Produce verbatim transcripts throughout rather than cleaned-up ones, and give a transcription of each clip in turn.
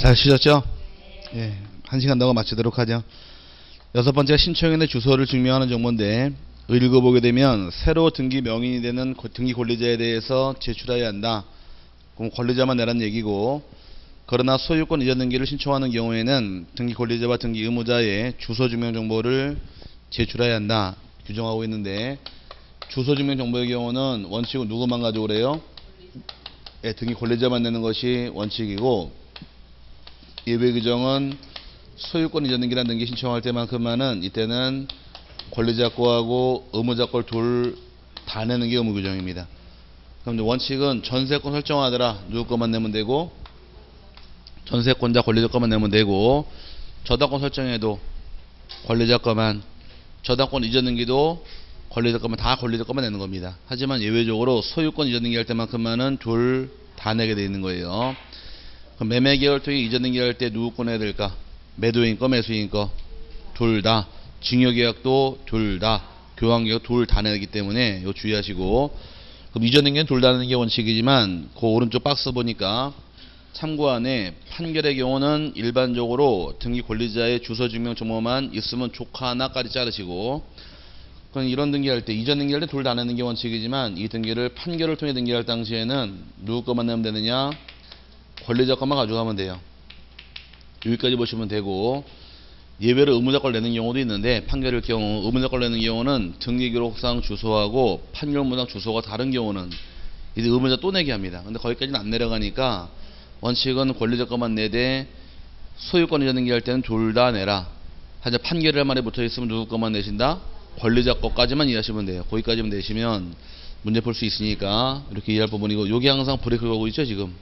잘 쉬셨죠? 예, 한 시간 더 마치도록 하죠. 여섯 번째, 신청인의 주소를 증명하는 정보인데, 읽어보게 되면 새로 등기 명인이 되는 등기 권리자에 대해서 제출해야 한다. 그럼 권리자만 내란 얘기고, 그러나 소유권 이전 등기를 신청하는 경우에는 등기 권리자와 등기 의무자의 주소 증명 정보를 제출해야 한다. 규정하고 있는데, 주소 증명 정보의 경우는 원칙은 누구만 가져오래요? 예, 등기 권리자만 내는 것이 원칙이고, 예외 규정은 소유권 이전 등기란 등기 신청할 때만큼만은 이때는 권리자 거하고 의무자 걸 둘 다 내는 게 의무 규정입니다. 그럼 이제 원칙은 전세권 설정하더라 누구 것만 내면 되고, 전세권자 권리자 것만 내면 되고, 저당권 설정해도 권리자 것만, 저당권 이전 등기도 권리자 것만, 다 권리자 것만 내는 겁니다. 하지만 예외적으로 소유권 이전 등기 할 때만큼만은 둘 다 내게 되어 있는 거예요. 그럼 매매 계열 통해 이전 등기 할 때 누구 거 내야 될까? 매도인 거, 매수인 거 둘 다, 증여계약도 둘 다, 교환계약 둘 다 내기 때문에 이거 주의하시고, 그럼 이전 등기는 둘 다 내는 게 원칙이지만 그 오른쪽 박스 보니까 참고안에 판결의 경우는 일반적으로 등기 권리자의 주소 증명 정보만 있으면 조카 하나까지 자르시고, 그럼 이런 등기할 때, 이전 등기할 때 둘 다 내는 게 원칙이지만 이 등기를 판결을 통해 등기할 당시에는 누구 것만 내면 되느냐? 권리자 것만 가져가면 돼요. 여기까지 보시면 되고, 예외로 의무자 걸 내는 경우도 있는데, 판결일 경우 의무자 걸 내는 경우는 등기기록상 주소하고 판결문장 주소가 다른 경우는 이제 의무자 또 내게 합니다. 근데 거기까지는 안 내려가니까 원칙은 권리자 것만 내되 소유권 이전 등기할 때는 둘 다 내라. 하지만 판결일 말에 붙어 있으면 누구 것만 내신다? 권리자 것까지만 이해하시면 돼요. 거기까지만 내시면 문제 풀 수 있으니까 이렇게 이해할 부분이고, 여기 항상 브레이크가 오고 있죠 지금.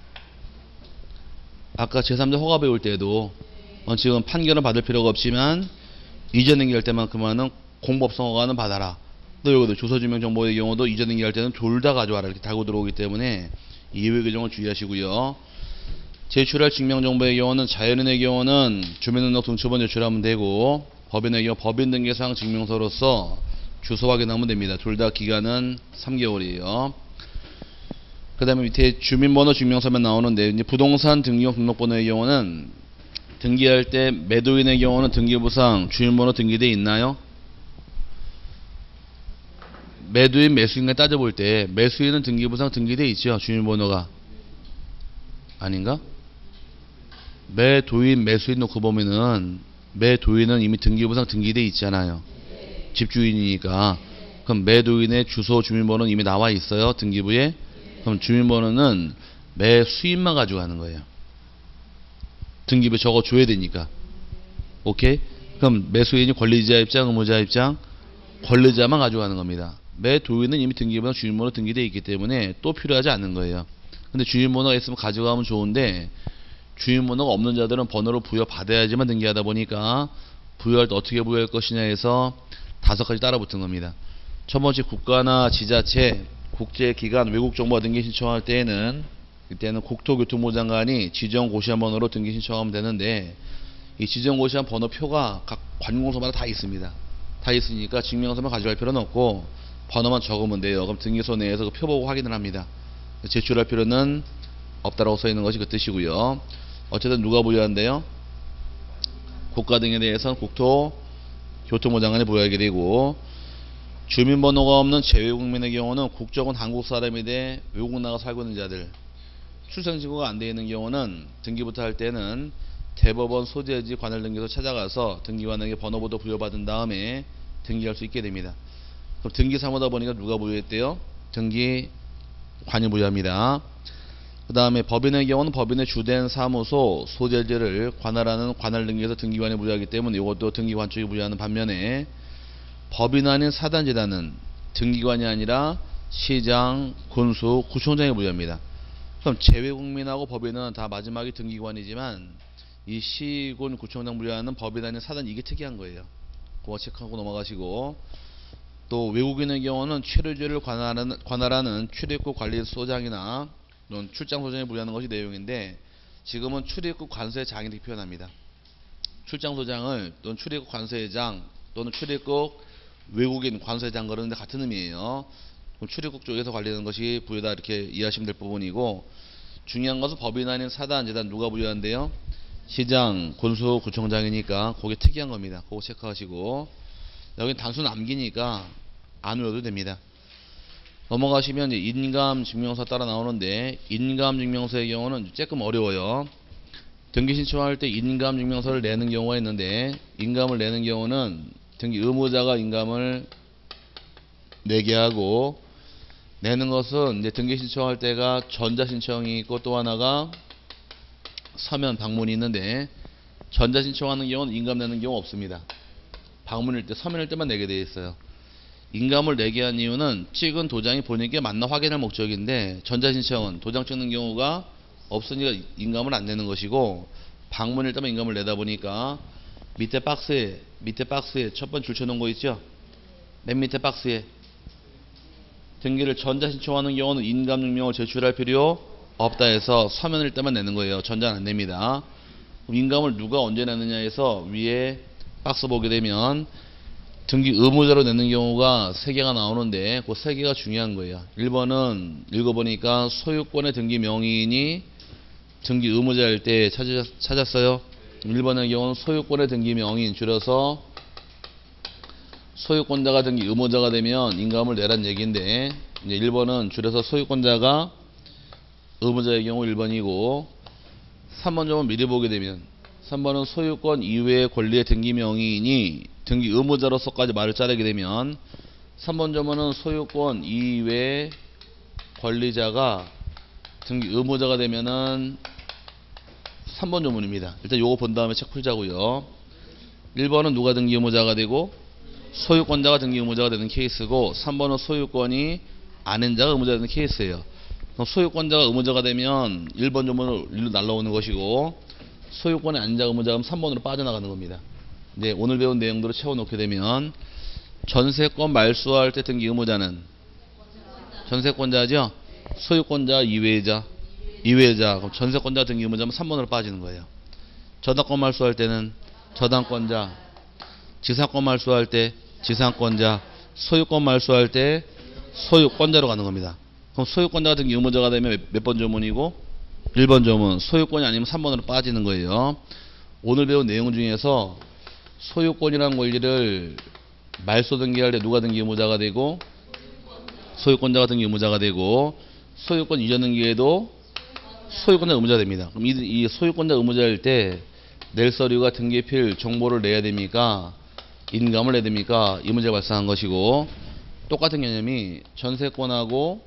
아까 제삼자 허가 배울 때도 원칙은 판결은 받을 필요가 없지만 이전 등기할 때만큼은 공법성 허가는 받아라. 또 여기도 주소증명 정보의 경우도 이전 등기할 때는 둘 다 가져와라 이렇게 달고 들어오기 때문에 예외 규정을 주의하시고요. 제출할 증명 정보의 경우는 자연인의 경우는 주민등록 등초본 제출하면 되고, 법인의 경우 법인 등기상 증명서로서 주소 확인하면 됩니다. 둘 다 기간은 삼 개월이에요. 그 다음에 밑에 주민번호 증명서만 나오는데, 이제 부동산 등기용 등록번호의 경우는 등기할 때 매도인의 경우는 등기부상 주민번호 등기돼 있나요? 매도인 매수인과 따져볼 때 매수인은 등기부상 등기돼 있죠. 주민번호가 아닌가? 매도인 매수인 놓고 보면은 매도인은 이미 등기부상 등기돼 있잖아요. 집주인이니까. 그럼 매도인의 주소 주민번호는 이미 나와 있어요 등기부에. 그럼 주민번호는 매수인만 가져가는 거예요. 등기부에 적어 줘야 되니까. 오케이? 그럼 매수인이 권리자 입장, 의무자 입장, 권리자만 가져가는 겁니다. 매도인은 이미 등기부상 주민번호 등기되어 있기 때문에 또 필요하지 않는 거예요. 근데 주민번호가 있으면 가져가면 좋은데, 주민번호가 없는 자들은 번호를 부여받아야지만 등기하다 보니까 부여할 때 어떻게 부여할 것이냐 해서 다섯 가지 따라 붙은 겁니다. 첫 번째, 국가나 지자체, 국제기관, 외국정보와 등기 신청할 때에는 이때는 국토교통부 장관이 지정고시원 번호로 등기 신청하면 되는데, 이 지정고시원 번호표가 각 관공서마다 다 있습니다. 다 있으니까 증명서만 가져갈 필요는 없고 번호만 적으면 돼요. 그럼 등기소 내에서 그 표 보고 확인을 합니다. 제출할 필요는 없다라고 써 있는 것이 그 뜻이고요. 어쨌든 누가 부여한대요? 국가 등에 대해서는 국토교통부 장관이 부여하게 되고, 주민번호가 없는 재외국민의 경우는 국적은 한국 사람인데 외국 나가 살고 있는 자들, 출생신고가 안 되어 있는 경우는 등기부터 할 때는 대법원 소재지 관할등기소 찾아가서 등기관에게 번호부터 부여받은 다음에 등기할 수 있게 됩니다. 그럼 등기사무다 보니까 누가 부여했대요? 등기관이 부여합니다. 그 다음에 법인의 경우는 법인의 주된 사무소 소재지를 관할하는 관할등기에서 등기관이 부여하기 때문에 이것도 등기관 쪽이 부여하는 반면에, 법인 아닌 사단지단은 등기관이 아니라 시장, 군수, 구청장이 부여합니다. 그럼 재외국민하고 법인은 다 마지막이 등기관이지만 이 시군, 구청장 부여하는 법인 아닌 사단, 이게 특이한 거예요. 그거 체크하고 넘어가시고, 또 외국인의 경우는 출입지를 관할하는, 관할하는 출입국 관리소장이나 출장소장이 부여하는 것이 내용인데, 지금은 출입국 관세장이 이렇게 표현합니다. 출장소장을 또는 출입국 관세장 또는 출입국 외국인 관세장 그러는데 같은 의미예요. 출입국 쪽에서 관리하는 것이 부여다 이렇게 이해하시면 될 부분이고, 중요한 것은 법인 아닌 사단, 재단 누가 부여한대요? 시장, 군수, 구청장이니까 그게 특이한 겁니다. 그거 체크하시고 여기 단순 암기니까 안 외워도 됩니다. 넘어가시면 이제 인감증명서 따라 나오는데 인감증명서의 경우는 조금 어려워요. 등기 신청할 때 인감증명서를 내는 경우가 있는데 인감을 내는 경우는 등기 의무자가 인감을 내게 하고 내는 것은 이제 등기 신청할 때가 전자신청이 있고 또 하나가 서면 방문이 있는데 전자신청하는 경우는 인감 내는 경우 없습니다. 방문일 때 서면일 때만 내게 되어 있어요. 인감을 내게 한 이유는 찍은 도장이 본인에게 맞나 확인할 목적인데 전자신청은 도장 찍는 경우가 없으니까 인감을 안 내는 것이고 방문일 때만 인감을 내다 보니까 밑에 박스에 밑에 박스에 첫 번째 줄 쳐놓은 거 있죠? 맨 밑에 박스에 등기를 전자신청하는 경우는 인감증명을 제출할 필요 없다 해서 서면일 때만 내는 거예요. 전자는 안 냅니다. 인감을 누가 언제 내느냐 해서 위에 박스 보게 되면 등기 의무자로 내는 경우가 세 개가 나오는데 그 세 개가 중요한 거예요. 일 번은 읽어보니까 소유권의 등기 명의인이 등기 의무자일 때 찾았, 찾았어요. 일 번의 경우는 소유권의 등기 명의인 줄여서 소유권자가 등기 의무자가 되면 인감을 내란 얘기인데 이제 일 번은 줄여서 소유권자가 의무자의 경우 일 번이고 삼 번 점은 미리 보게 되면 삼 번은 소유권 이외의 권리의 등기 명의인이 등기 의무자로서까지 말을 자르게 되면 삼 번 점은 소유권 이외의 권리자가 등기 의무자가 되면은 삼 번 조문입니다. 일단 요거 본 다음에 책 풀자고요. 일 번은 누가 등기 의무자가 되고 소유권자가 등기 의무자가 되는 케이스고 삼 번은 소유권이 아닌 자가 의무자가 되는 케이스예요. 그럼 소유권자가 의무자가 되면 일 번 조문으로 일로 날라오는 것이고 소유권이 아닌 자가 의무자가 삼 번으로 빠져나가는 겁니다. 이제 오늘 배운 내용들을 채워놓게 되면 전세권 말소할 때 등기 의무자는 전세권자죠. 소유권자 이외자 이외자 그럼 전세권자 등기 의무자면 삼 번으로 빠지는 거예요. 저당권 말소할 때는 저당권자, 지상권 말소할 때 지상권자, 소유권 말소할 때 소유권자로 가는 겁니다. 그럼 소유권자 등기 의무자가 되면 몇 번 조문이고 일 번 조문, 소유권이 아니면 삼 번으로 빠지는 거예요. 오늘 배운 내용 중에서 소유권이라는 권리를 말소 등기할 때 누가 등기 의무자가 되고 소유권자가 등기 의무자가 되고 소유권 이전 등기에도 소유권자 의무자가 됩니다. 그럼 이, 이 소유권자 의무자일 때 낼 서류가 등기필 정보를 내야 됩니까? 인감을 내야 됩니까? 이 문제가 발생한 것이고 똑같은 개념이 전세권하고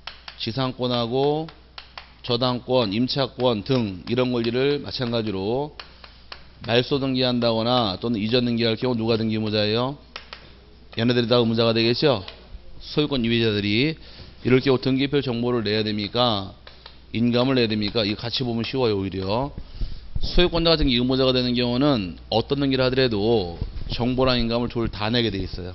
지상권하고 저당권, 임차권 등 이런 권리를 마찬가지로 말소 등기한다거나 또는 이전 등기할 경우 누가 등기 의무자예요? 얘네들이 다 의무자가 되겠죠? 소유권 이외자들이 이럴 경우 등기필 정보를 내야 됩니까? 인감을 내야 됩니까? 이거 같이 보면 쉬워요. 오히려 소유권자 같은 의무자가 되는 경우는 어떤 등기를 하더라도 정보랑 인감을 둘 다 내게 돼 있어요.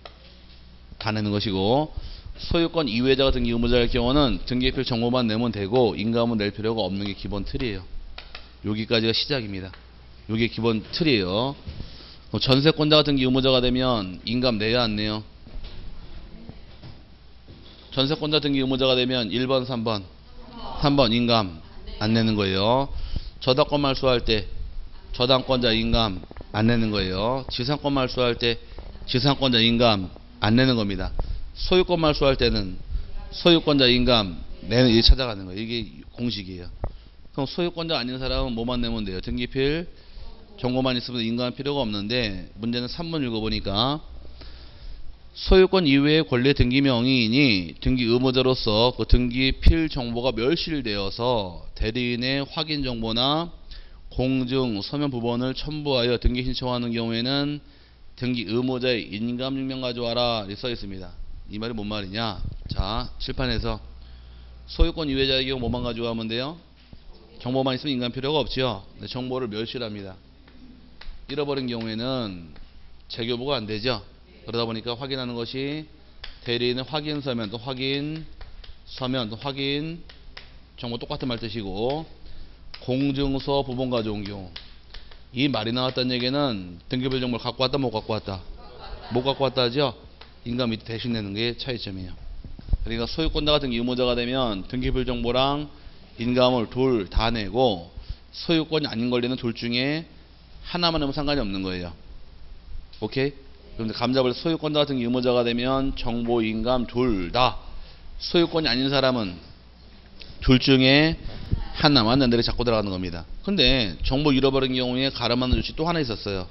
다 내는 것이고 소유권 이외자 같은 의무자일 경우는 등기필 정보만 내면 되고 인감은 낼 필요가 없는 게 기본 틀이에요. 여기까지가 시작입니다. 이게 기본 틀이에요. 전세권자 같은 의무자가 되면 인감 내야 안 내요? 전세권자 등기 의무자가 되면 일 번, 삼 번 삼 번 인감 안 내는 거예요. 저당권 말소할 때 저당권자 인감 안 내는 거예요. 지상권 말소할 때 지상권자 인감 안 내는 겁니다. 소유권 말소할 때는 소유권자 인감 내는 일 찾아가는 거예요. 이게 공식이에요. 그럼 소유권자 아닌 사람은 뭐만 내면 돼요? 등기필 정보만 있으면 인감 필요가 없는데 문제는 삼 번 읽어보니까 소유권 이외의 권리 등기 명의인이 등기 의무자로서 그 등기 필 정보가 멸실되어서 대리인의 확인 정보나 공증 서면 부본을 첨부하여 등기 신청하는 경우에는 등기 의무자의 인감 증명 가져와라 이렇게 써 있습니다. 이 말이 뭔 말이냐? 자, 칠판에서 소유권 이외자의 경우 뭐만 가져가면 돼요? 정보만 있으면 인감 필요가 없죠. 근데 정보를 멸실합니다. 잃어버린 경우에는 재교부가 안 되죠. 그러다 보니까 확인하는 것이 대리인의 확인 서면 또 확인 서면 또 확인 정보 똑같은 말 뜻이고 공증서 부본 가져온 경우 이 말이 나왔다는 얘기는 등기부 정보를 갖고 왔다 못 갖고 왔다 못 갖고 왔다 하죠. 인감 밑에 대신 내는 게 차이점이에요. 그러니까 소유권자 같은 의무자가 되면 등기부 정보랑 인감을 둘 다 내고 소유권이 아닌 권리는 둘 중에 하나만 하면 상관이 없는 거예요. 오케이? 그런데 감잡을 소유권자 같은 의무자가 되면 정보, 인감 둘 다 소유권이 아닌 사람은 둘 중에 하나만 낸들이 잡고 들어가는 겁니다. 근데 정보 잃어버린 경우에 가름하는 조치 또 하나 있었어요.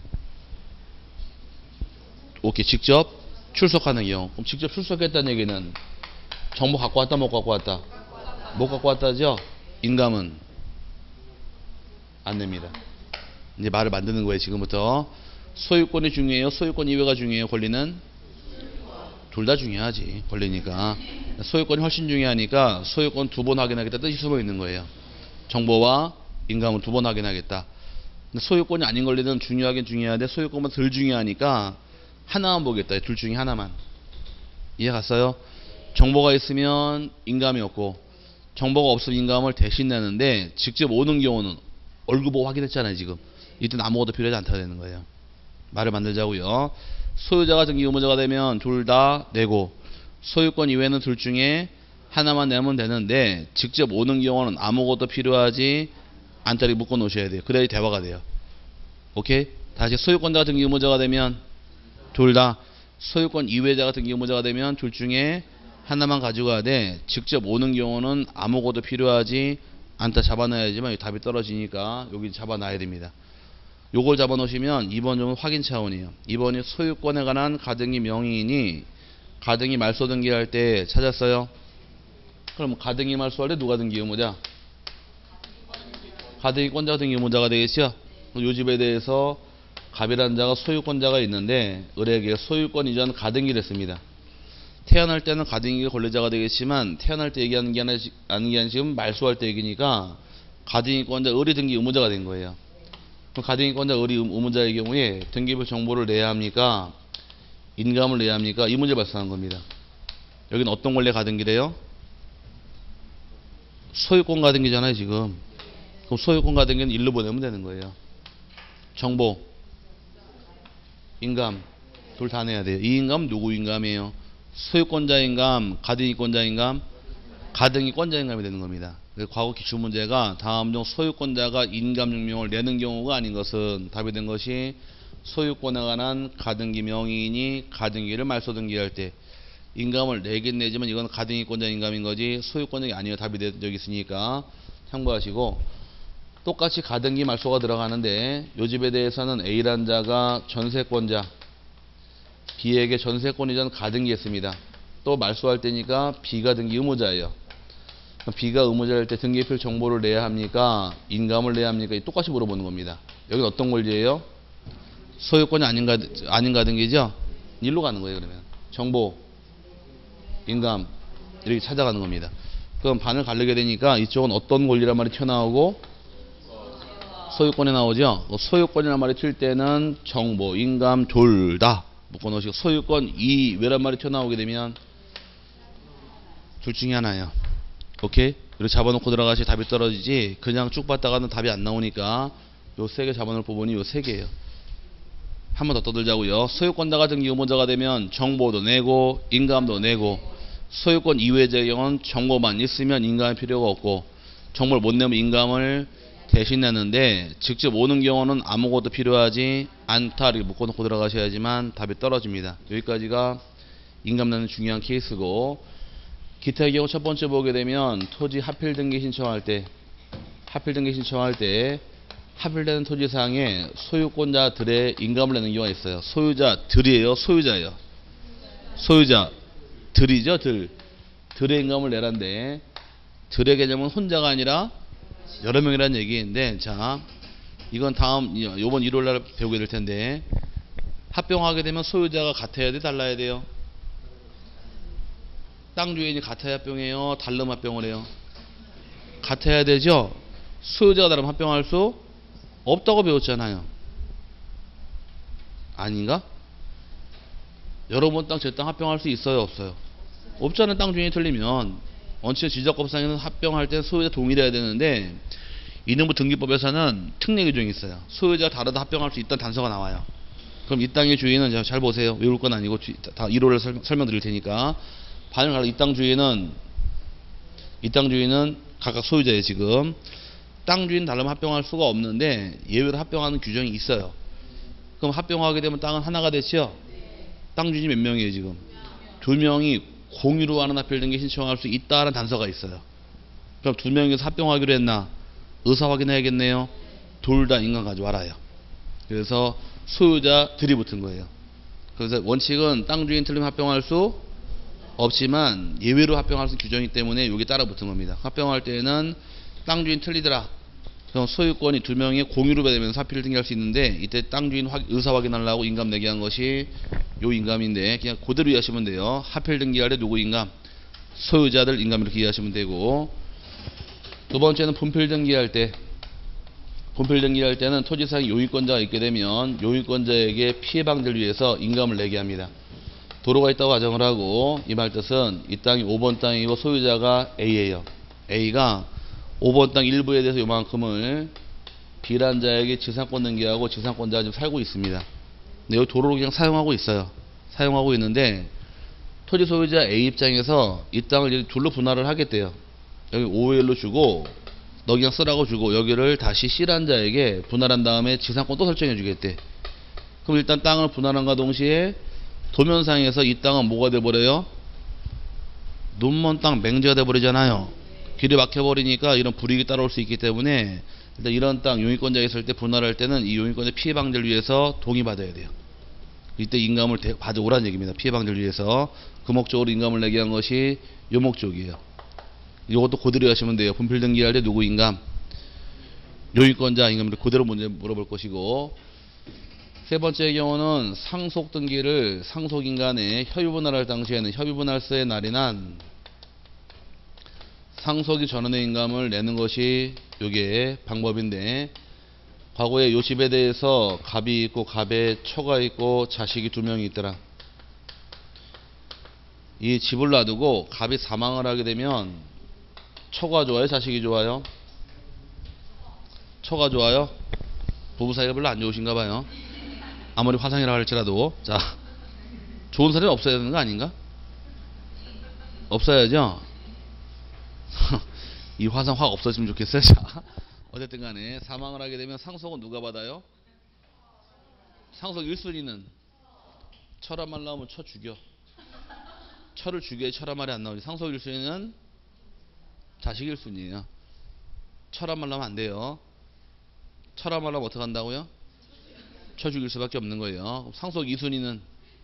오케이, 직접 출석하는 경우. 그럼 직접 출석했다는 얘기는 정보 갖고 왔다 못 갖고 왔다? 못 갖고 왔다죠? 인감은 안 냅니다. 이제 말을 만드는 거예요. 지금부터 소유권이 중요해요, 소유권 이외가 중요해요? 권리는 둘 다 중요하지. 권리니까 소유권이 훨씬 중요하니까 소유권 두 번 확인하겠다 뜻이 숨어 있는 거예요. 정보와 인감은 두 번 확인하겠다. 근데 소유권이 아닌 권리는 중요하긴 중요한데 소유권은 덜 중요하니까 하나만 보겠다. 둘 중에 하나만. 이해 갔어요? 정보가 있으면 인감이 없고 정보가 없으면 인감을 대신 내는데 직접 오는 경우는 얼굴 보고 확인했잖아요. 지금 이때는 아무것도 필요하지 않다고 되는 거예요. 말을 만들자고요. 소유자가 등기 의무자가 되면 둘 다 내고 소유권 이외에는 둘 중에 하나만 내면 되는데 직접 오는 경우는 아무것도 필요하지 않다리 묶어 놓으셔야 돼요. 그래야 대화가 돼요. 오케이? 다시 소유권자가 등기 의무자가 되면 둘 다, 소유권 이외자가 등기 의무자가 되면 둘 중에 하나만 가지고 가야 돼. 직접 오는 경우는 아무것도 필요하지 않다 잡아놔야지만 답이 떨어지니까 여기 잡아놔야 됩니다. 요걸 잡아놓으시면 이번 점은 확인 차원이에요. 이번이 소유권에 관한 가등기 명의인이 가등기 말소 등기할 때 찾았어요. 그럼 가등기 말소할 때 누가 등기 의무자? 가등기권자가 등기 의무자가 되겠죠. 요 집에 대해서 갑이라는 자가 소유권자가 있는데 을에게 소유권 이전 가등기를 했습니다. 태어날 때는 가등기가 권리자가 되겠지만 태어날 때 얘기하는 게 아니라, 아는 게 아니라 지금 말소할 때 얘기니까 가등기권자 을이 등기 의무자가 된 거예요. 그럼 가등기권자 을이 의무자의 경우에 등기부 정보를 내야 합니까? 인감을 내야 합니까? 이 문제 발생한 겁니다. 여기는 어떤 권리 가등기래요? 소유권 가등기잖아요 지금. 그럼 소유권 가등기는 일로 보내면 되는 거예요. 정보, 인감 둘 다 내야 돼요. 이 인감 누구 인감이에요? 소유권자 인감, 가등기권자 인감, 가등기권자 인감이 되는 겁니다. 과거 기출 문제가 다음 중 소유권자가 인감 증명을 내는 경우가 아닌 것은 답이 된 것이 소유권에 관한 가등기 명의인이 가등기를 말소 등기할 때 인감을 내긴 내지만 이건 가등기권자 인감인 거지 소유권이 아니에요. 답이 된 적이 있으니까 참고하시고, 똑같이 가등기 말소가 들어가는데 요 집에 대해서는 A란 자가 전세권자, B에게 전세권 이전 가등기 했습니다. 또 말소할 때니까 B가 등기 의무자예요. B가 의무자일 때 등기필 정보를 내야 합니까? 인감을 내야 합니까? 똑같이 물어보는 겁니다. 여기는 어떤 권리예요? 소유권이 아닌, 가, 아닌 가등기죠? 일로 가는 거예요. 그러면 정보, 인감 이렇게 찾아가는 겁니다. 그럼 반을 가르게 되니까 이쪽은 어떤 권리란 말이 튀어나오고 소유권에 나오죠. 소유권이란 말이 튈 때는 정보, 인감 둘 다 묶어놓으시고 소유권 이외란 말이 튀어나오게 되면 둘 중에 하나예요. 오케이? 이렇게 잡아놓고 들어가시 답이 떨어지지 그냥 쭉 봤다가는 답이 안 나오니까 요 세 개 잡아놓을 부분이 요 세 개예요. 한 번 더 떠들자고요. 소유권자가 등기 의무자가 되면 정보도 내고 인감도 내고 소유권 이외의 경우는 정보만 있으면 인감이 필요가 없고 정보를 못 내면 인감을 대신 내는데 직접 오는 경우는 아무것도 필요하지 않다 이렇게 묶어놓고 들어가셔야지만 답이 떨어집니다. 여기까지가 인감 내는 중요한 케이스고, 기타의 경우 첫 번째 보게 되면 토지 하필 등기 신청할 때 하필 등기 신청할 때 하필되는 토지상에 소유권자들의 인감을 내는 경우가 있어요. 소유자들이에요? 소유자예요? 소유자들이죠. 들. 들의 인감을 내란데 들의 개념은 혼자가 아니라 여러 명이라는 얘기인데, 자 이건 다음 요번 일요일날 배우게 될 텐데 합병하게 되면 소유자가 같아야 돼 달라야 돼요? 땅 주인이 같아야 합병해요? 다르면 합병을 해요? 같아야 되죠. 소유자가 다르면 합병할 수 없다고 배웠잖아요. 아닌가? 여러분 땅 제 땅 합병할 수 있어요 없어요? 없잖아요. 땅 주인이 틀리면 원칙 지적법상에는 합병할 때 소유자 동일해야 되는데 이등부 등기법에서는 특례 규정이 있어요. 소유자가 다르다 합병할 수 있다는 단서가 나와요. 그럼 이 땅의 주인은 잘 보세요. 외울 건 아니고 다 일호를 설명드릴 테니까 반을 가려 이 땅 주인은 이 땅 주인은 각각 소유자에 지금 땅 주인 다르면 합병할 수가 없는데 예외로 합병하는 규정이 있어요. 그럼 합병하게 되면 땅은 하나가 됐죠? 땅 주인이 몇 명이에요 지금? 두 명이 공유로 하는 합병 등기 신청할 수 있다는 단서가 있어요. 그럼 두 명이서 합병하기로 했나? 의사 확인해야겠네요. 둘 다 인감 가져와라요. 그래서 소유자들이 붙은 거예요. 그래서 원칙은 땅 주인 틀리면 합병할 수 없지만 예외로 합병할 수 규정이기 때문에 여기 따라 붙은 겁니다. 합병할 때는 땅 주인 틀리더라. 그럼 소유권이 두 명이 공유로 되면서 합의를 등기할 수 있는데 이때 땅 주인 의사 확인하려고 인감 내게 한 것이 요 인감인데 그냥 그대로 이해하시면 돼요. 합의를 등기할 때 누구 인감? 소유자들 인감 이렇게 이해하시면 되고, 두 번째는 분필 등기할 때 분필 등기할 때는 토지상 용익권자가 있게 되면 용익권자에게 피해 방지를 위해서 인감을 내게 합니다. 도로가 있다고 가정을 하고 이 말 뜻은 이 땅이 오 번 땅이고 소유자가 A예요. A가 오 번 땅 일부에 대해서 요만큼을 B란 자에게 지상권 등기하고 지상권자가 지금 살고 있습니다. 근데 여기 도로를 그냥 사용하고 있어요. 사용하고 있는데 토지 소유자 A 입장에서 이 땅을 이제 둘로 분할을 하겠대요. 여기 오 엘로 주고 너 그냥 쓰라고 주고 여기를 다시 C란 자에게 분할한 다음에 지상권 또 설정해 주겠대. 그럼 일단 땅을 분할한과 동시에 도면상에서 이 땅은 뭐가 돼버려요? 눈먼 땅 맹지가 돼버리잖아요. 길이 막혀버리니까 이런 불이익이 따라올 수 있기 때문에 일단 이런 땅 용익권자가 있을 때 분할할 때는 이 용익권자 피해 방지를 위해서 동의받아야 돼요. 이때 인감을 받아오라는 얘기입니다. 피해 방지를 위해서 그 목적으로 인감을 내게 한 것이 요 목적이에요. 이것도 그대로 하시면 돼요. 분필 등기할 때 누구 인감? 용익권자 인감을 그대로 문제 물어볼 것이고, 세 번째 경우는 상속 등기를 상속인간에 협의분할할 당시에는 협의분할서에 날인한 상속이 전원의 인감을 내는 것이 요게 방법인데, 과거에 요 집에 대해서 갑이 있고 갑에 처가 있고 자식이 두 명이 있더라. 이 집을 놔두고 갑이 사망을 하게 되면 처가 좋아요? 자식이 좋아요? 처가 좋아요? 부부 사이가 별로 안 좋으신가 봐요. 아무리 화상이라 할지라도. 자, 좋은 사람이 없어야 되는 거 아닌가? 없어야죠. 이 화상 확 없어지면 좋겠어요. 자, 어쨌든 간에 사망을 하게 되면 상속은 누가 받아요? 상속 일 순위는 처라 말 나오면 처 죽여. 처를 죽여야 처라 말이 안 나오지. 상속 일 순위는 자식 일 순위예요. 처라 말 나오면 안 돼요. 처라 말 나오면 어떻게 한다고요? 처 죽일 수밖에 없는 거예요. 상속 이 순위는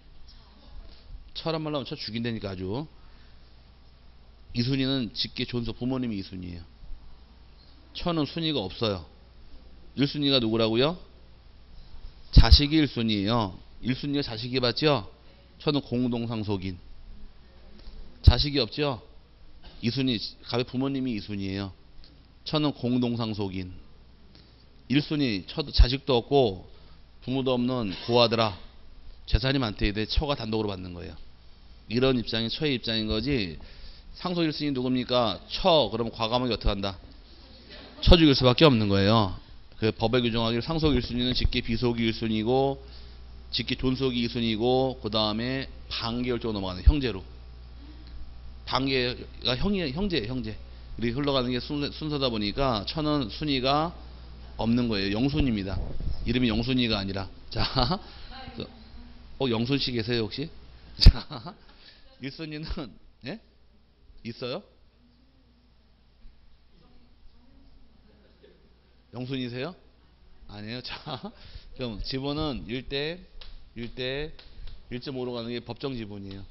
처라 말 나오면 처 죽인다니까 아주. 이 순위는 직계 존속 부모님이 이 순위예요. 처는 순위가 없어요. 일 순위가 누구라고요? 자식이 일 순위예요. 일 순위가 자식이 받죠? 처는 공동상속인. 자식이 없죠? 이 순위, 갑의 부모님이 이 순위예요. 처는 공동상속인. 일 순위, 처도 자식도 없고 부모도 없는 고아들아. 재산이 많대. 내 처가 단독으로 받는 거예요. 이런 입장이 처의 입장인 거지. 상속 일 순위 누굽니까? 처. 그러면 과감하게 어떻게 한다? 처 죽일 수밖에 없는 거예요. 그 법에 규정하기를 상속 일 순위는 직계 비속이 일 순위고 직계 존속이 이 순위고 그 다음에 반계열적으로 넘어가는 형제로. 반계가 형이 형제예요. 형제. 우리 흘러가는 게 순서, 순서다 보니까 처는 순위가 없는 거예요. 영순입니다. 이름이 영순이가 아니라. 자, 어 영순 씨 계세요 혹시? 자, 일 순위는 예? 있어요? 영순이세요? 아니에요. 자, 그럼 지분은 일 대 일 대 일 점 오로 가는 게 법정 지분이에요.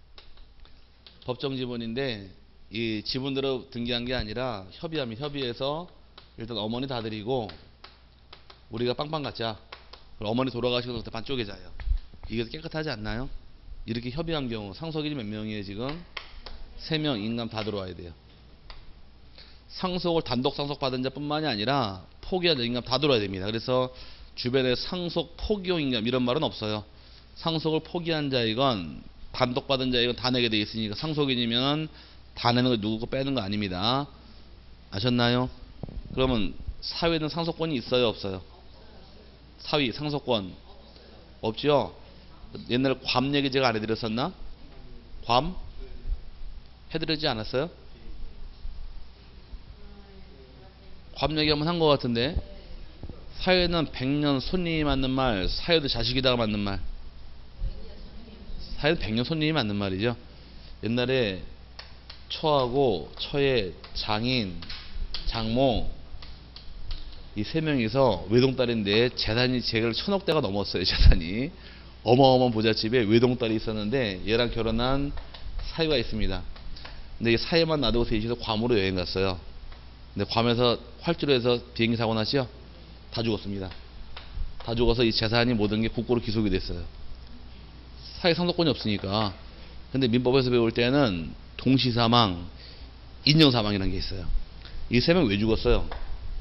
법정 지분인데 이 지분대로 등기한 게 아니라 협의하면 협의해서 일단 어머니 다 드리고 우리가 빵빵 갖자. 그럼 어머니 돌아가시고 그때 반 쪼개자요. 이게 깨끗하지 않나요? 이렇게 협의한 경우 상속인이 몇 명이에요 지금? 세 명 인감 다 들어와야 돼요. 상속을 단독 상속 받은 자뿐만이 아니라 포기한 자 인감 다 들어와야 됩니다. 그래서 주변에 상속 포기용 인감 이런 말은 없어요. 상속을 포기한 자이건 단독 받은 자이건 다 내게 돼 있으니까 상속인이면 다 내는 거 누구 거 빼는 거 아닙니다. 아셨나요? 그러면 사위는 상속권이 있어요 없어요? 사위 상속권 없죠? 옛날에 괌 얘기 제가 안 해드렸었나? 괌? 해드리지 않았어요? 밥 얘기 한번 한 것 같은데, 사회는 백년 손님이 맞는 말, 사회도 자식이다가 맞는 말. 사회는 백년 손님이 맞는 말이죠. 옛날에 처하고 처의 장인, 장모 이 세 명이서 외동딸인데 재산이 제가 천억대가 넘었어요. 재산이 어마어마한 부잣집에 외동딸이 있었는데 얘랑 결혼한 사위가 있습니다. 근데 이 사위만 놔두고 셋이서 괌으로 여행 갔어요. 근데 괌에서 활주로 해서 비행기 사고 났죠. 다 죽었습니다. 다 죽어서 이 재산이 모든 게 국고로 기속이 됐어요. 사회 상속권이 없으니까. 근데 민법에서 배울 때는 동시사망, 인정사망이라는 게 있어요. 이 세 명 왜 죽었어요?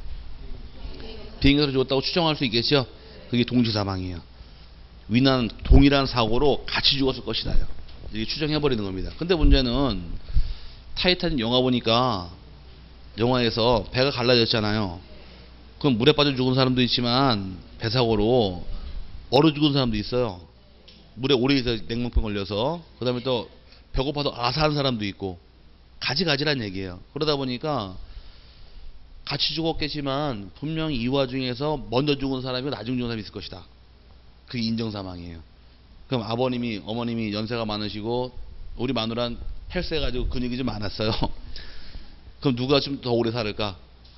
비행기에서 죽었다고 추정할 수 있겠죠. 그게 동시사망이에요. 위난 동일한 사고로 같이 죽었을 것이다요. 이게 추정해버리는 겁니다. 근데 문제는 타이탄 영화 보니까 영화에서 배가 갈라졌잖아요. 그럼 물에 빠져 죽은 사람도 있지만 배사고로 얼어 죽은 사람도 있어요. 물에 오래 있어 냉방병 걸려서. 그 다음에 또 배고파서 아사한 사람도 있고 가지가지란 얘기예요. 그러다 보니까 같이 죽었겠지만 분명히 이 와중에서 먼저 죽은 사람이 나중 죽은 사람이 있을 것이다. 그게 인정사망이에요. 그럼 아버님이 어머님이 연세가 많으시고 우리 마누라는 헬스해가지고 근육이 좀 많았어요. 그럼 누가 좀 더 오래 살을까?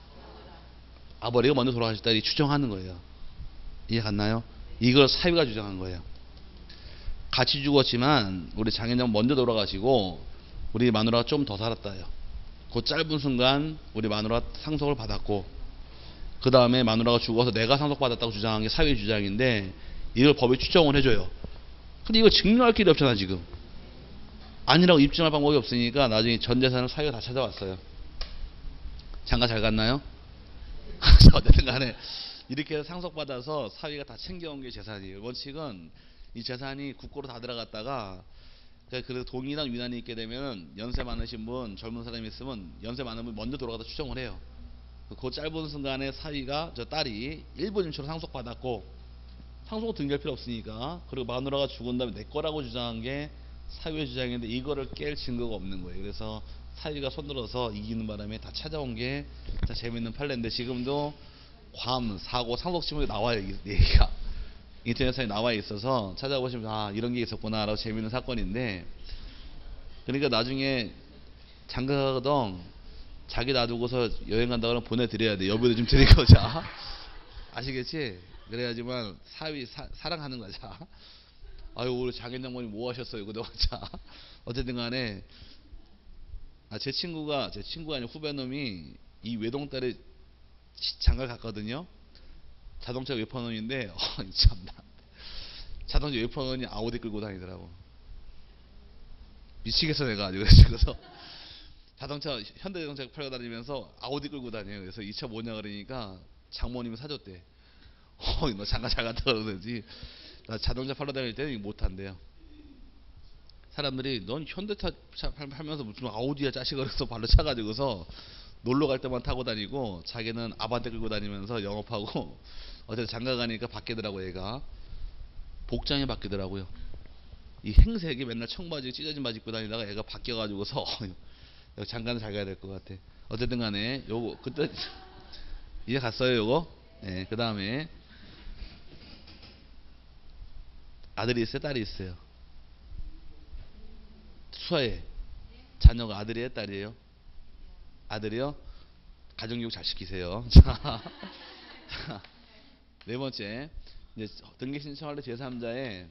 아버지가 먼저 돌아가셨다 이 추정하는 거예요. 이해 갔나요? 이걸 사위가 주장한 거예요. 같이 죽었지만 우리 장인장 먼저 돌아가시고 우리 마누라가 좀 더 살았다요. 그 짧은 순간 우리 마누라가 상속을 받았고 그 다음에 마누라가 죽어서 내가 상속받았다고 주장한 게 사위 주장인데 이걸 법에 추정을 해줘요. 근데 이거 증명할 길이 없잖아 지금. 아니라고 입증할 방법이 없으니까 나중에 전 재산을 사위가 다 찾아왔어요. 장가 잘 갔나요? 어쨌든 간에 이렇게 해서 상속받아서 사위가 다 챙겨온 게 재산이에요. 원칙은 이 재산이 국고로 다 들어갔다가 그래서 동이랑 위난이 있게 되면 연세 많으신 분, 젊은 사람이 있으면 연세 많은 분 먼저 돌아가다 추정을 해요. 그 짧은 순간에 사위가 저 딸이 일본인처럼 상속받았고 상속은 등기할 필요 없으니까 그리고 마누라가 죽은 다음에 내 거라고 주장한 게 사위의 주장인데 이거를 깰 증거가 없는 거예요. 그래서 사위가 손들어서 이기는 바람에 다 찾아온 게 자 재밌는 판례인데 지금도 괌, 사고, 상속신문에 나와요. 이 얘기가. 인터넷에 나와 있어서 찾아보시면 아 이런 게 있었구나 라고 재밌는 사건인데 그러니까 나중에 장가가거든 자기 놔두고서 여행 간다 그러면 보내드려야 돼. 여비도 좀 드리고 자 아시겠지? 그래야지만 사위 사, 사랑하는 거자. 아유 우리 장인장모님 뭐 하셨어요 그동안. 자 어쨌든 간에 아, 제 친구가 제 친구가 아니라 후배놈이 이 외동딸에 장가를 갔거든요. 자동차 외판원인데 어, 참나 자동차 외판원이 아우디 끌고 다니더라고. 미치겠어 내가. 그래서 자동차 현대자동차 팔고 다니면서 아우디 끌고 다녀요. 그래서 이 차 뭐냐 그러니까 장모님이 사줬대. 어, 너 장가 잘 갔다 그러든지 나 자동차 팔러 다닐 때는 못한대요. 사람들이 넌 현대차 팔면서 무슨 아우디야 자식아 그래서 발로 차가지고서 놀러 갈 때만 타고 다니고 자기는 아반떼 끌고 다니면서 영업하고 어쨌든 장가 가니까 바뀌더라고. 얘가 복장이 바뀌더라고요. 이 행색이 맨날 청바지 찢어진 바지 입고 다니다가 얘가 바뀌어가지고서 장가는 잘 가야 될 것 같아. 어쨌든 간에 요거 그때 이해 갔어요 요거. 네, 그 다음에 아들이 있어요 딸이 있어요? 수아에 자녀가 아들이에요 딸이에요? 아들이요? 가정교육 잘 시키세요. 자, 네 번째, 이제 등기 신청할 때 제삼자의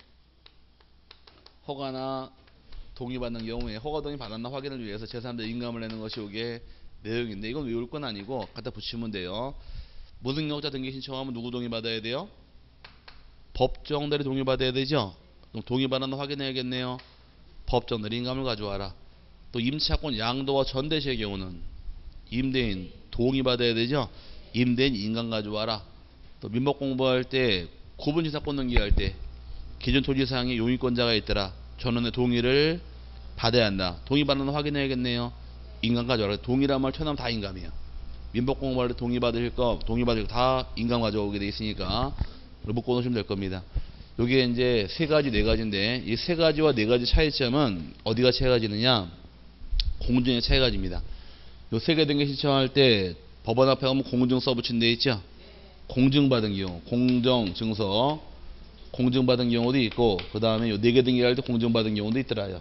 허가나 동의받는 경우에 허가 동의 받았나 확인을 위해서 제삼자 인감을 내는 것이 이게 내용인데 이건 외울 건 아니고 갖다 붙이면 돼요. 무등록자 등기 신청하면 누구 동의받아야 돼요? 법정대리 동의받아야 되죠. 그럼 동의받았나 확인해야겠네요. 법정대리 인감을 가져와라. 또 임차권 양도와 전대시의 경우는 임대인 동의받아야 되죠. 임대인 인감 가져와라. 또 민법 공부할 때 구분지사권 등기할 때 기존 토지사항에 용의권자가 있더라. 전원의 동의를 받아야 한다. 동의받는 거 확인해야겠네요. 인감 가져와라. 동의란 말 쳐나면 다 인감이에요. 민법 공부할 때 동의받으실 거 동의받을 거 다 인감 가져오게 돼 있으니까 묶어 놓으시면 될 겁니다. 요게 이제 세 가지 네 가지인데 이 세 가지와 네 가지 차이점은 어디가 차이가 지느냐? 공정의 차이가 집니다. 요 세 개 등기 신청할 때 법원 앞에 가면 공증 써붙인 데 있죠. 공증받은 경우, 공정 증서 공증받은 경우도 있고, 그 다음에 요 네 개 등기할 때 공증받은 경우도 있더라요.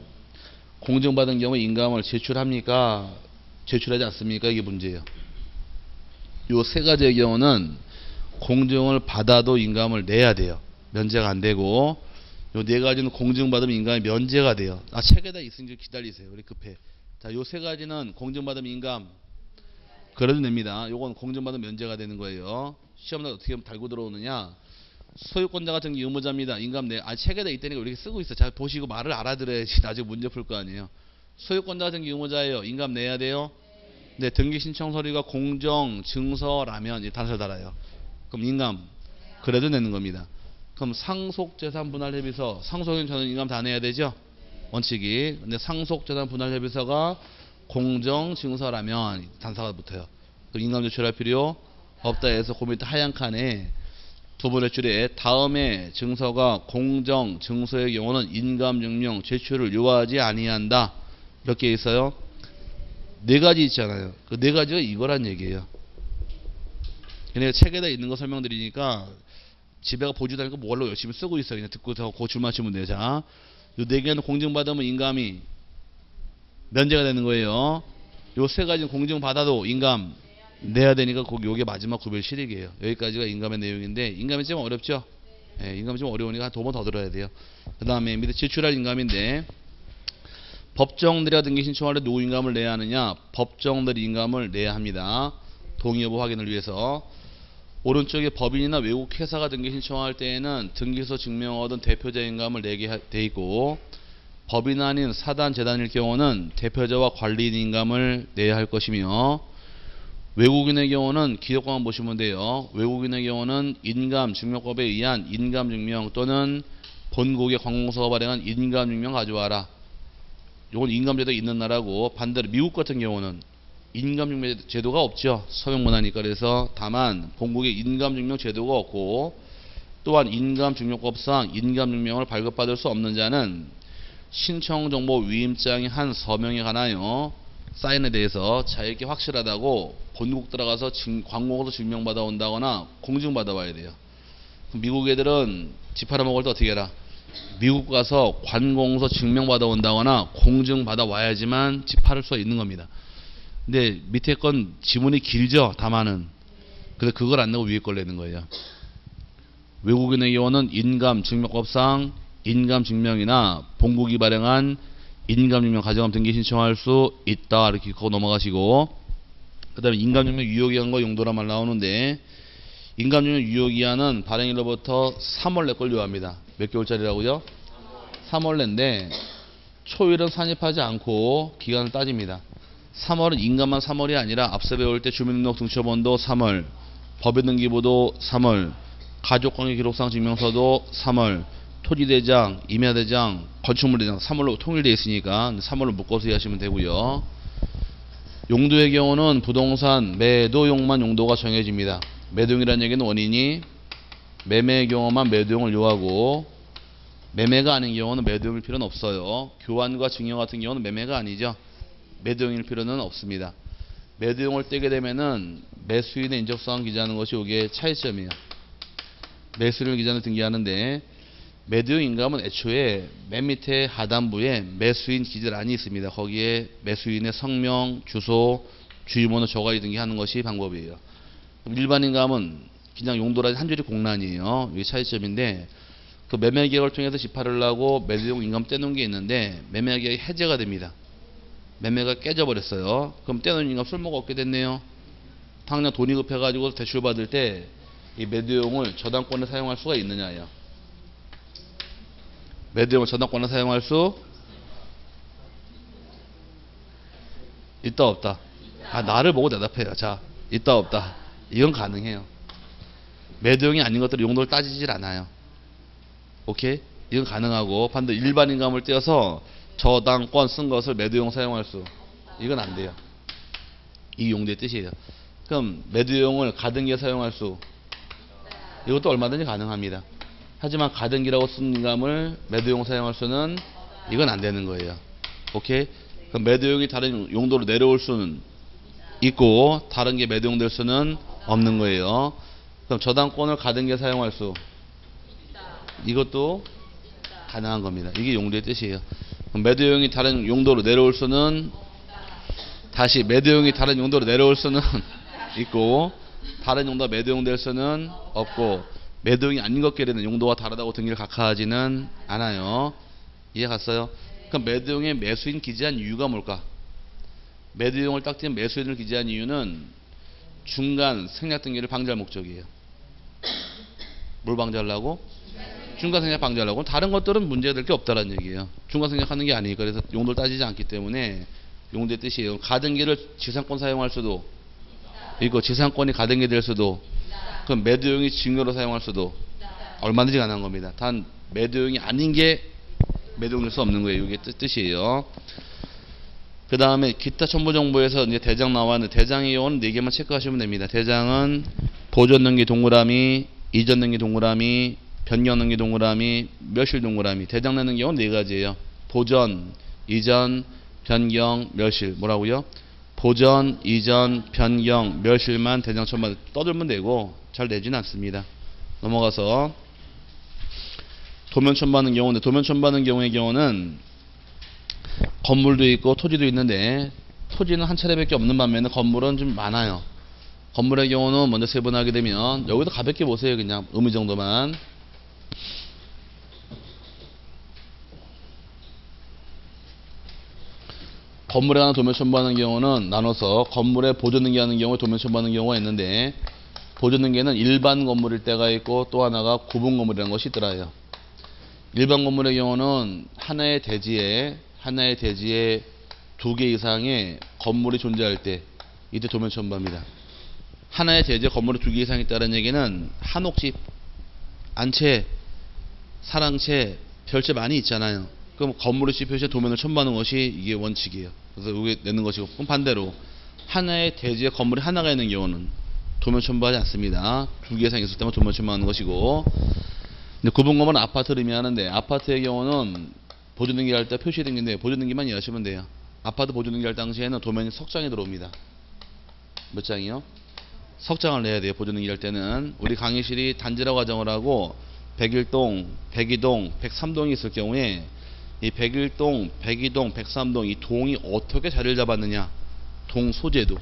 공증받은 경우 인감을 제출합니까? 제출하지 않습니까? 이게 문제예요. 요 세 가지의 경우는 공증을 받아도 인감을 내야 돼요. 면제가 안 되고, 요 네 가지는 공증받으면 인감이 면제가 돼요. 아, 책에다 있으니 좀 기다리세요. 우리 급해. 자, 요 세 가지는 공증받으면 인감 그래도 냅니다. 요건 공증받으면 면제가 되는 거예요. 시험날 어떻게 하면 달고 들어오느냐? 소유권자가 등기 의무자입니다. 인감 내. 아, 책에다 있다니까 우리가 쓰고 있어. 잘 보시고 말을 알아들어야지 나중에 문제 풀 거 아니에요. 소유권자가 등기 의무자예요. 인감 내야 돼요. 네, 등기 신청 서류가 공정 증서라면 이 단서 달아요. 그럼 인감 그래도 내는 겁니다. 그럼 상속재산 분할 협의서, 상속인 저는 인감 다 내야 되죠? 원칙이. 근데 상속재산 분할 협의서가 공정 증서라면 단서가 붙어요. 그럼 인감 제출할 필요 없다 해서 그 밑에 하얀 칸에 두 번째 줄에 다음에 증서가 공정 증서의 경우는 인감 증명 제출을 요하지 아니한다. 몇 개 있어요? 네 가지 있잖아요. 그 네 가지가 이거란 얘기예요. 그냥 책에다 있는 거 설명드리니까 집에가 보지도 않고 뭘로 열심히 쓰고 있어요. 그냥 듣고 더 고줄 맞추면 돼요. 자, 요 네 개는 공증받으면 인감이 면제가 되는 거예요. 요 세 가지는 공증받아도 인감 내야 되니까 거기 요게 마지막 구별 실익이에요. 여기까지가 인감의 내용인데, 인감이 좀 어렵죠? 예, 인감이 좀 어려우니까 한 두 번 더 들어야 돼요. 그 다음에 밑에 제출할 인감인데, 법정들이 등기 신청할 때 누구 인감을 내야 하느냐? 법정들이 인감을 내야 합니다. 동의 여부 확인을 위해서. 오른쪽에 법인이나 외국 회사가 등기 신청할 때에는 등기소 증명 얻은 대표자 인감을 내게 돼 있고, 법인 아닌 사단 재단일 경우는 대표자와 관리인 인감을 내야 할 것이며, 외국인의 경우는 기록관만 보시면 돼요. 외국인의 경우는 인감증명법에 의한 인감증명 또는 본국의 관공서가 발행한 인감증명 가져와라. 요건 인감제도가 있는 나라고, 반대로 미국 같은 경우는 인감증명 제도가 없죠. 서명문화니까. 그래서 다만 본국에 인감증명 제도가 없고, 또한 인감증명법상 인감증명을 발급받을 수 없는 자는 신청정보 위임장의 한 서명에 관하여 사인에 대해서 자에게 확실하다고 본국 들어가서 관공서 증명받아 온다거나 공증받아 와야 돼요. 미국 애들은 집 팔아먹을 때 어떻게 해라? 미국 가서 관공서 증명받아 온다거나 공증받아 와야지만 집 팔을 수가 있는 겁니다. 근데 밑에 건 지문이 길죠, 다만은. 근데 그걸 안 내고 위에 걸 내는 거예요. 외국인의 경우는 인감증명법상 인감증명이나 본국이 발행한 인감증명 가정함 등기 신청할 수 있다. 이렇게 그거 넘어가시고, 그 다음에 인감증명 유효기한과 용도란 말 나오는데, 인감증명 유효기한은 발행일로부터 삼월 내 걸 요합니다. 몇 개월짜리라고요? 삼월 내인데 초일은 산입하지 않고 기간을 따집니다. 삼월은 인감만 삼월이 아니라 앞서 배울 때 주민등록 등초본도 삼월, 법인등기부도 삼월, 가족관계 기록상 증명서도 삼월, 토지대장, 임야대장, 건축물대장 삼월로 통일되어 있으니까 삼월로 묶어서 이해하시면 되고요. 용도의 경우는 부동산 매도용만 용도가 정해집니다. 매도용이라는 얘기는 원인이 매매의 경우만 매도용을 요하고, 매매가 아닌 경우는 매도용일 필요는 없어요. 교환과 증여 같은 경우는 매매가 아니죠. 매도용일 필요는 없습니다. 매도용을 떼게 되면은 매수인의 인적사항 기재하는 것이 이게 차이점이에요. 매수인을 기재하는 등기하는데, 매도용 인감은 애초에 맨 밑에 하단부에 매수인 기재란이 있습니다. 거기에 매수인의 성명, 주소, 주유번호 적어야 등기하는 것이 방법이에요. 일반 인감은 그냥 용도라지 한 줄이 공란이에요. 이게 차이점인데, 그 매매 계약을 통해서 집 팔으려고 매도용 인감 떼놓은 게 있는데, 매매 계약이 해제가 됩니다. 매매가 깨져버렸어요. 그럼 떼놓은 인감 쓸모가 없게 됐네요. 당장 돈이 급해가지고 대출 받을 때 이 매도용을 저당권에 사용할 수가 있느냐예요. 매도용을 저당권에 사용할 수 있다 없다? 아, 나를 보고 대답해요. 자, 있다 없다? 이건 가능해요. 매도용이 아닌 것들은 용도를 따지질 않아요. 오케이? 이건 가능하고, 반대로 일반 인감을 떼어서 저당권 쓴 것을 매도용 사용할 수, 이건 안 돼요. 이 용도의 뜻이에요. 그럼 매도용을 가등기에 사용할 수, 이것도 얼마든지 가능합니다. 하지만 가등기라고 쓴 인감을 매도용 사용할 수는, 이건 안 되는 거예요. 오케이? 그럼 매도용이 다른 용도로 내려올 수는 있고 다른 게 매도용될 수는 없는 거예요. 그럼 저당권을 가등기에 사용할 수 이것도 가능한 겁니다. 이게 용도의 뜻이에요. 그럼 매도용이 다른 용도로 내려올 수는 다시 매도용이 다른 용도로 내려올 수는 있고 다른 용도가 매도용 될 수는 없고 매도용이 아닌 것끼리는 용도가 다르다고 등기를 각하하지는 않아요. 이해 갔어요? 그럼 매도용에 매수인 기재한 이유가 뭘까? 매도용을 딱 띄면 매수인을 기재한 이유는 중간 생략 등기를 방지할 목적이에요. 뭘 방지하려고? 중간 생략 방지하려고. 다른 것들은 문제가 될 게 없다라는 얘기예요. 중간 생략하는 게 아니니까. 그래서 용도를 따지지 않기 때문에 용도의 뜻이에요. 가등기를 지상권 사용할 수도 있고 지상권이 가등기 될 수도 그럼 매도용이 증여로 사용할 수도 얼마든지 가능한 겁니다. 단 매도용이 아닌 게 매도용 될 수 없는 거예요. 이게 뜻이에요. 그 다음에 기타 첨부 정보에서 이제 대장 나왔는데 대장의 경우는 네 개만 체크하시면 됩니다. 대장은 보존 등기 동그라미, 이전 등기 동그라미, 변경 등기 동그라미, 멸실 동그라미. 대장 내는 경우는 네 가지예요. 보전, 이전, 변경, 멸실. 뭐라고요? 보전, 이전, 변경, 멸실만 대장 첨부 떠들면 되고 잘 내지는 않습니다. 넘어가서 도면 첨부하는 경우인데 도면 첨부하는 경우의 경우는 건물도 있고 토지도 있는데 토지는 한 차례밖에 없는 반면에 건물은 좀 많아요. 건물의 경우는 먼저 세분하게 되면 여기도 가볍게 보세요. 그냥 의미 정도만. 건물에 하나 도면 첨부하는 경우는 나눠서 건물에 보존 등기하는 경우에 도면 첨부하는 경우가 있는데 보존 등기는 일반 건물일 때가 있고 또 하나가 구분 건물이라는 것이 있더라요. 일반 건물의 경우는 하나의 대지에 하나의 대지에 두 개 이상의 건물이 존재할 때 이때 도면 첨부합니다. 하나의 대지에 건물이 두 개 이상 있다는 얘기는 한옥집, 안채, 사랑채, 별채 많이 있잖아요. 그럼 건물의 지표시에 도면을 첨부하는 것이 이게 원칙이에요. 그래서 이게 내는 것이고 그럼 반대로 하나의 대지에 건물이 하나가 있는 경우는 도면 첨부하지 않습니다. 두 개 이상 있을 때만 도면 첨부하는 것이고 근데 구분 건물은 아파트를 의미하는데 아파트의 경우는 보존등기 할 때 표시등기인데 보존등기만 이해하시면 돼요. 아파트 보존등기 할 당시에는 도면이 석 장이 들어옵니다. 몇 장이요? 석 장을 내야 돼요. 보존등기 할 때는. 우리 강의실이 단지라고 가정을 하고 백일 동, 백이 동, 백삼 동이 있을 경우에 이 백일 동, 백이 동, 백삼 동 이 동이 어떻게 자리를 잡았느냐 동 소재도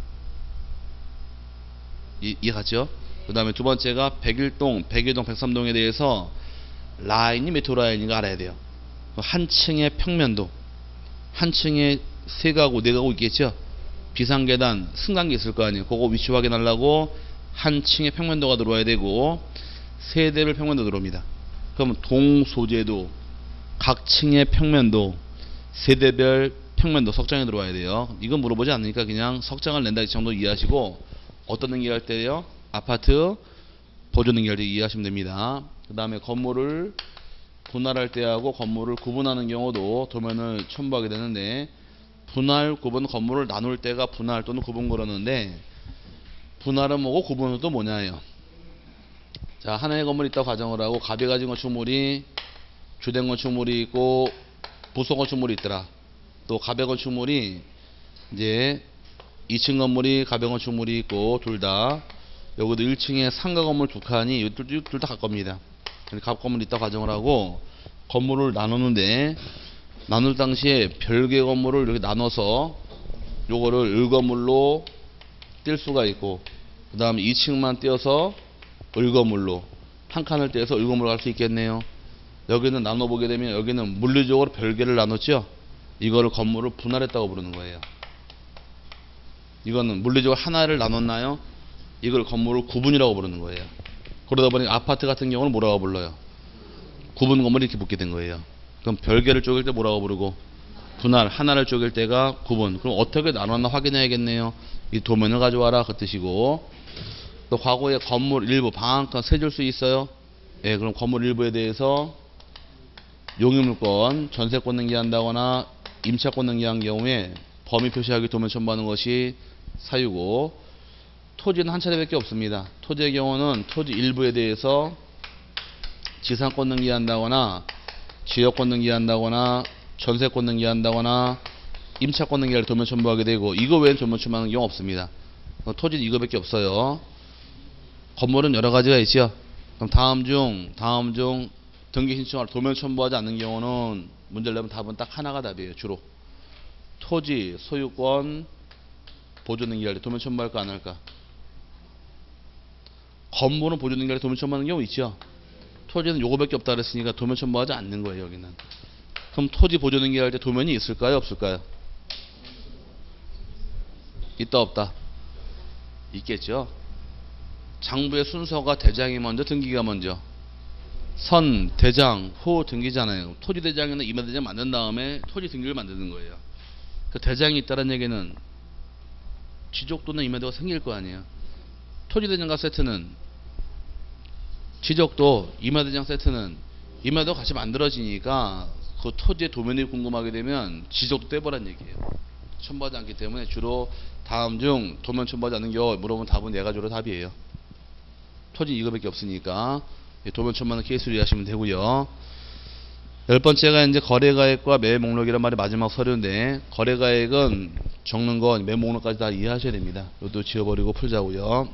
이, 이해 갔죠? 그 다음에 두 번째가 백일 동, 백이 동, 백삼 동에 대해서 라인이 몇 호 라인인가 알아야 돼요. 한 층의 평면도 한 층에 세 가구, 네 가구 있겠죠? 비상계단, 승강기 있을 거 아니에요. 그거 위치 확인하려고 한 층의 평면도가 들어와야 되고 세대별 평면도 들어옵니다. 그럼 동 소재도 각 층의 평면도 세대별 평면도 석장에 들어와야 돼요. 이건 물어보지 않으니까 그냥 석장을 낸다 이 정도 이해하시고 어떤 등기 할 때요? 아파트 보존 등기 할 때 이해하시면 됩니다. 그 다음에 건물을 분할할 때하고 건물을 구분하는 경우도 도면을 첨부하게 되는데 분할, 구분, 건물을 나눌 때가 분할 또는 구분 그러는데 분할은 뭐고 구분은 또 뭐냐예요. 자, 하나의 건물이 있다고 가정을 하고 갑이 가진 건축물이 주된 건축물이 있고 부속 건축물이 있더라. 또 갑의 건축물이 이제 이 층 건물이 갑의 건축물이 있고 둘 다 여기도 일 층에 상가 건물 두 칸이 둘 다 갑 겁니다. 갑 건물이 있다고 가정을 하고 건물을 나누는데 나눌 당시에 별개 건물을 이렇게 나눠서 요거를 을 건물로 뗄 수가 있고 그 다음에 이 층만 떼어서 을 건물로 한 칸을 떼서 을 건물로 갈 수 있겠네요. 여기는 나눠보게 되면 여기는 물리적으로 별개를 나눴죠. 이거를 건물을 분할했다고 부르는 거예요. 이거는 물리적으로 하나를 나눴나요? 이걸 건물을 구분이라고 부르는 거예요. 그러다 보니 아파트 같은 경우는 뭐라고 불러요? 구분 건물이 이렇게 붙게 된 거예요. 그럼 별개를 쪼갤 때 뭐라고 부르고 분할, 하나를 쪼갤 때가 구분. 그럼 어떻게 나눴나 확인해야겠네요. 이 도면을 가져와라 그 뜻이고 또 과거에 건물 일부 방 한 칸 세줄 수 있어요? 예, 그럼 건물 일부에 대해서 용의물권, 전세권 등기한다거나 임차권 등기한 경우에 범위 표시하기 도면 첨부하는 것이 사유고 토지는 한 차례밖에 없습니다. 토지의 경우는 토지 일부에 대해서 지상권 등기한다거나 지역권 등기한다거나 전세권 등기한다거나 임차권 등기할 때 도면 첨부하게 되고 이거 외에는 도면 첨부하는 경우 없습니다. 어, 토지는 이거밖에 없어요. 건물은 여러 가지가 있죠. 그럼 다음 중 다음 중 등기 신청할 도면 첨부하지 않는 경우는 문제를 내면 답은 딱 하나가 답이에요. 주로 토지, 소유권, 보존 등기할 때 도면 첨부할까 안 할까? 건물은 보존 등기할 때 도면 첨부하는 경우 있죠. 토지는 요거밖에 없다 그랬으니까 도면 첨부하지 않는 거예요. 여기는. 그럼 토지 보존 등기할 때 도면이 있을까요? 없을까요? 있다 없다? 있겠죠. 장부의 순서가 대장이 먼저 등기가 먼저 선, 대장, 호 등기잖아요. 토지 대장에는 임야 대장 만든 다음에 토지 등기를 만드는 거예요. 그 대장이 있다는 얘기는 지적도는 임야도가 생길 거 아니에요. 토지 대장과 세트는 지적도 임야 대장 세트는 임야도가 같이 만들어지니까 그 토지의 도면이 궁금하게 되면 지적도 떼보란 얘기예요. 첨부하지 않기 때문에 주로 다음 중 도면 첨부하지 않는 경우 물어보면 답은 네 가지로 답이에요. 토지 이거밖에 없으니까 도면 첨부하는 케이스를 이해하시면 되고요. 열 번째가 이제 거래가액과 매매 목록이란 말이 마지막 서류인데 거래가액은 적는 건 매매 목록까지 다 이해하셔야 됩니다. 이것도 지워버리고 풀자고요.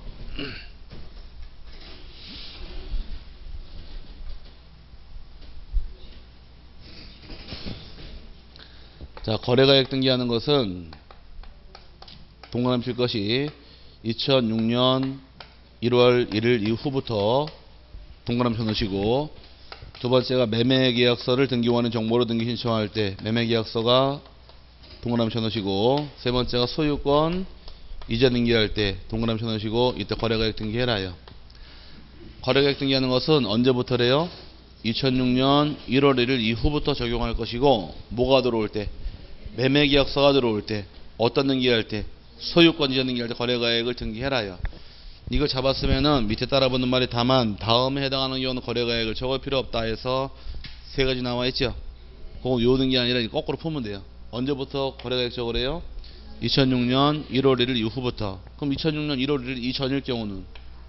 자, 거래가액 등기하는 것은 동그라미 칠 것이 이천육 년 일월 일일 이후부터 동그라미 쳐놓으시고, 두 번째가 매매계약서를 등기원의 정보로 등기 신청할 때 매매계약서가 동그라미 쳐놓으시고, 세 번째가 소유권 이전 등기할 때 동그라미 쳐놓으시고, 이때 거래가액 등기해라요. 거래가액 등기하는 것은 언제부터래요? 이천육 년 일월 일일 이후부터 적용할 것이고, 뭐가 들어올 때? 매매계약서가 들어올 때, 어떤 등기할 때? 소유권 이전 등기할 때 거래가액을 등기해라요. 이걸 잡았으면은 밑에 따라붙는 말이 다만 다음에 해당하는 경우는 거래가액을 적을 필요 없다 해서 세 가지 나와 있죠. 그거 요 등기 아니라 거꾸로 풀면 돼요. 언제부터 거래가액 적으래요? 이천육 년 일월 일일 이후부터. 그럼 이천육 년 일월 일일 이전일 경우는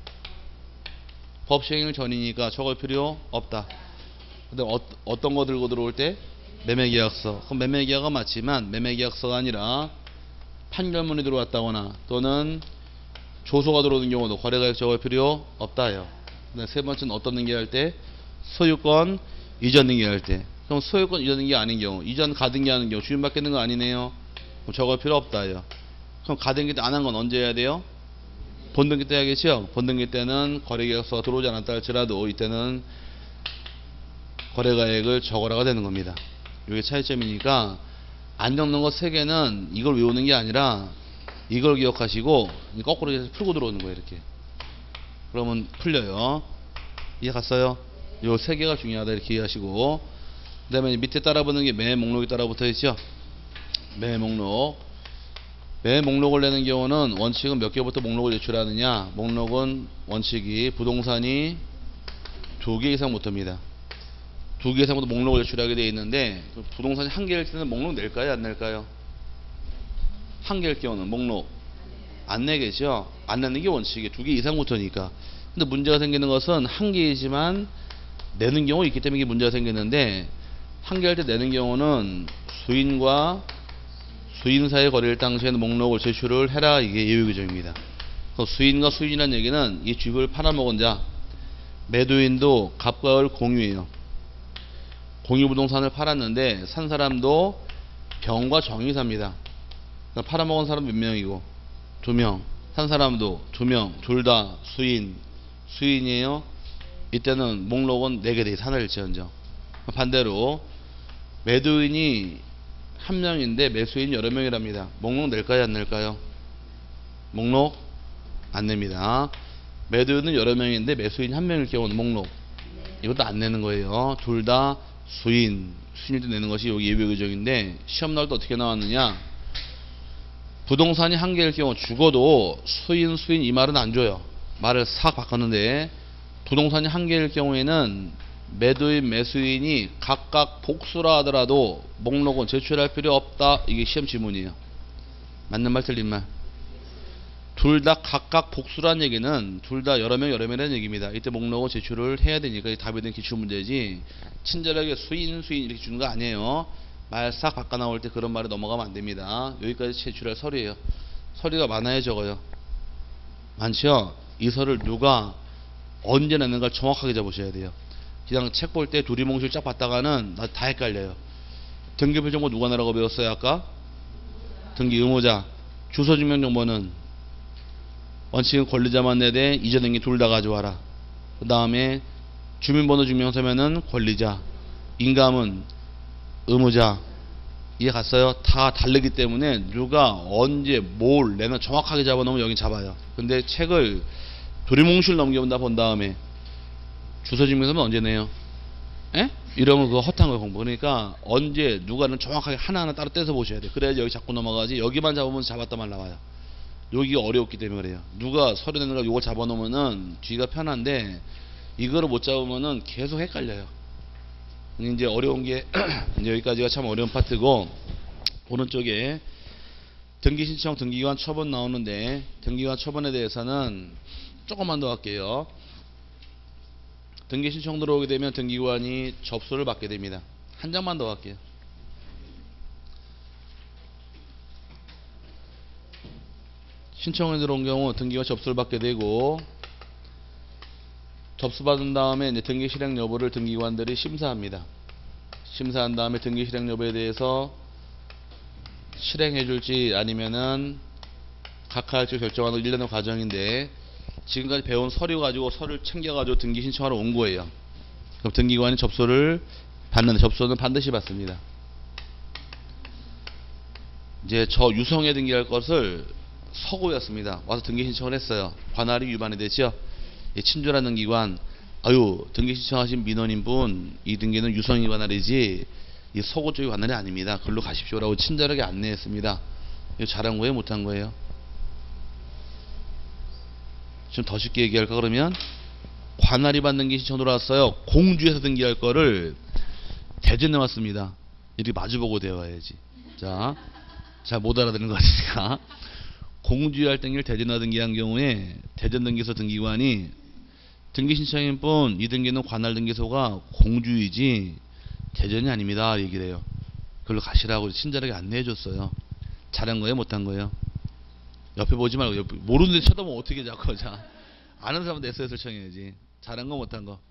법 시행일 전이니까 적을 필요 없다. 근데 어, 어떤 거 들고 들어올 때? 매매계약서. 그럼 매매계약은 맞지만 매매계약서가 아니라 판결문이 들어왔다거나 또는 조소가 들어오는 경우도 거래가액 적을 필요 없다요. 세 번째는 어떤 등기할 때? 소유권 이전 등기할 때. 그럼 소유권 이전 등기 아닌 경우, 이전 가등기하는 경우 주인 받겠는 거 아니네요. 그럼 적을 필요 없다요. 그럼 가등기 때 안 한 건 언제 해야 돼요? 본등기 때 해야겠죠. 본등기 때는 거래계약서가 들어오지 않았다 할지라도 이때는 거래가액을 적어라가 되는 겁니다. 이게 차이점이니까 안 적는 거 세 개는 이걸 외우는 게 아니라 이걸 기억하시고 거꾸로 해서 풀고 들어오는 거예요. 이렇게. 그러면 풀려요. 이해 갔어요? 요 세 개가 중요하다 이렇게 이해하시고, 그 다음에 밑에 따라붙는 게 매매 목록이 따라붙어 있죠. 매매 목록. 매매 목록을 내는 경우는 원칙은 몇 개부터 목록을 제출하느냐. 목록은 원칙이 부동산이 두 개 이상부터입니다. 두 개 이상부터 목록을 제출하게 되어 있는데, 부동산이 한 개일 때는 목록 낼까요? 안 낼까요? 한 개일 경우는 목록 안 내겠죠. 안 내는 게 원칙이에요. 두 개 이상부터니까. 근데 문제가 생기는 것은 한 개이지만 내는 경우 있기 때문에 이게 문제가 생기는데, 한 개일 때 내는 경우는 수인과 수인 사이 거래일 당시에는 목록을 제출을 해라. 이게 예외 규정입니다. 수인과 수인이라는 얘기는 이 집을 팔아먹은 자, 매도인도 갑과 을 공유해요. 공유부동산을 팔았는데 산 사람도 병과 정이 삽니다. 팔아먹은 사람 몇 명이고? 두 명. 산 사람도 두 명. 둘 다 수인. 수인이에요. 이때는 목록은 네 개 돼. 하나일지언정. 반대로 매도인이 한 명인데 매수인이 여러 명이랍니다. 목록 낼까요? 안 낼까요? 목록 안 냅니다. 매도인은 여러 명인데 매수인이 한 명일 경우는 목록. 이것도 안 내는 거예요. 둘 다 수인. 수인일 때 내는 것이 여기 예외 규정인데, 시험 나올 때 어떻게 나왔느냐? 부동산이 한 개일 경우 죽어도 수인 수인 이 말은 안 줘요. 말을 싹 바꿨는데, 부동산이 한 개일 경우에는 매도인 매수인이 각각 복수라 하더라도 목록은 제출할 필요 없다. 이게 시험 지문이에요. 맞는 말 틀린 말? 둘 다 각각 복수란 얘기는 둘 다 여러 명 여러 명이라는 얘기입니다. 이때 목록은 제출을 해야 되니까 답이 된 기출문제지 친절하게 수인 수인 이렇게 주는 거 아니에요. 말 싹 바꿔 나올 때 그런 말이 넘어가면 안 됩니다. 여기까지 제출할 서류예요. 서류가 많아요, 적어요? 많죠? 이 서류를 누가 언제 냈는가 정확하게 잡으셔야 돼요. 그냥 책 볼 때 두리뭉실 쫙 봤다가는 나 다 헷갈려요. 등기부정보 누가 내라고 배웠어요, 아까? 등기 의무자. 주소증명정보는 원칙은 권리자만 내되 이자 등기 둘 다 가져와라. 그 다음에 주민번호 증명서면은 권리자, 인감은 의무자. 이해 갔어요? 다 다르기 때문에 누가 언제 뭘 내는 정확하게 잡아놓으면 여기 잡아요. 근데 책을 두리뭉실 넘겨본다 본 다음에 주소증명서는 언제 내요? 에? 이러면 그거 헛한 거예요, 공부. 그러니까 언제 누가는 정확하게 하나하나 따로 떼서 보셔야 돼요. 그래야지 여기 자꾸 넘어가지. 여기만 잡으면 잡았다 말 나와요. 여기가 어려웠기 때문에 그래요. 누가 서류 내는 걸 이걸 잡아놓으면은 뒤가 편한데 이거를 못 잡으면은 계속 헷갈려요. 이제 어려운 게 이제 여기까지가 참 어려운 파트고, 오른쪽에 등기신청 등기기관 처분 나오는데 등기기관 처분에 대해서는 조금만 더 할게요. 등기신청 들어오게 되면 등기기관이 접수를 받게 됩니다. 한 장만 더 할게요. 신청이 들어온 경우 등기가 접수를 받게 되고, 접수받은 다음에 이제 등기 실행 여부를 등기관들이 심사합니다. 심사한 다음에 등기 실행 여부에 대해서 실행해 줄지 아니면은 각하할지 결정하는 일련의 과정인데, 지금까지 배운 서류 가지고 서류를 챙겨 가지고 등기 신청하러 온 거예요. 그럼 등기관이 접수를 받는, 접수는 반드시 받습니다. 이제 저 유성에 등기할 것을 서구였습니다. 와서 등기 신청을 했어요. 관할이 위반이 되죠. 친절한 기관, 아유 등기 신청하신 민원인분 이 등기는 유성이 관할이지 이 서구 쪽이 관할이 아닙니다. 글로 가십시오라고 친절하게 안내했습니다. 이거 잘한 거예요, 못한 거예요? 좀 더 쉽게 얘기할까 그러면, 관할이 받는 게 신청 들어왔어요. 공주에서 등기할 거를 대전에 왔습니다. 이렇게 마주보고 대화해야지. 자, 잘 못 알아듣는 거 같으니까. 공주에 할 등기를 대전에 등기한 경우에 대전 등기소 등기관이 등기 신청인 뿐 이 등기는 관할 등기소가 공주이지 대전이 아닙니다 얘기를 해요. 그걸로 가시라고 친절하게 안내해 줬어요. 잘한 거예요, 못한 거예요? 옆에 보지 말고 옆에, 모르는데 쳐다보면 어떻게 자꾸. 자, 아는 사람은 에스에스를 청해야지. 잘한 거 못한 거.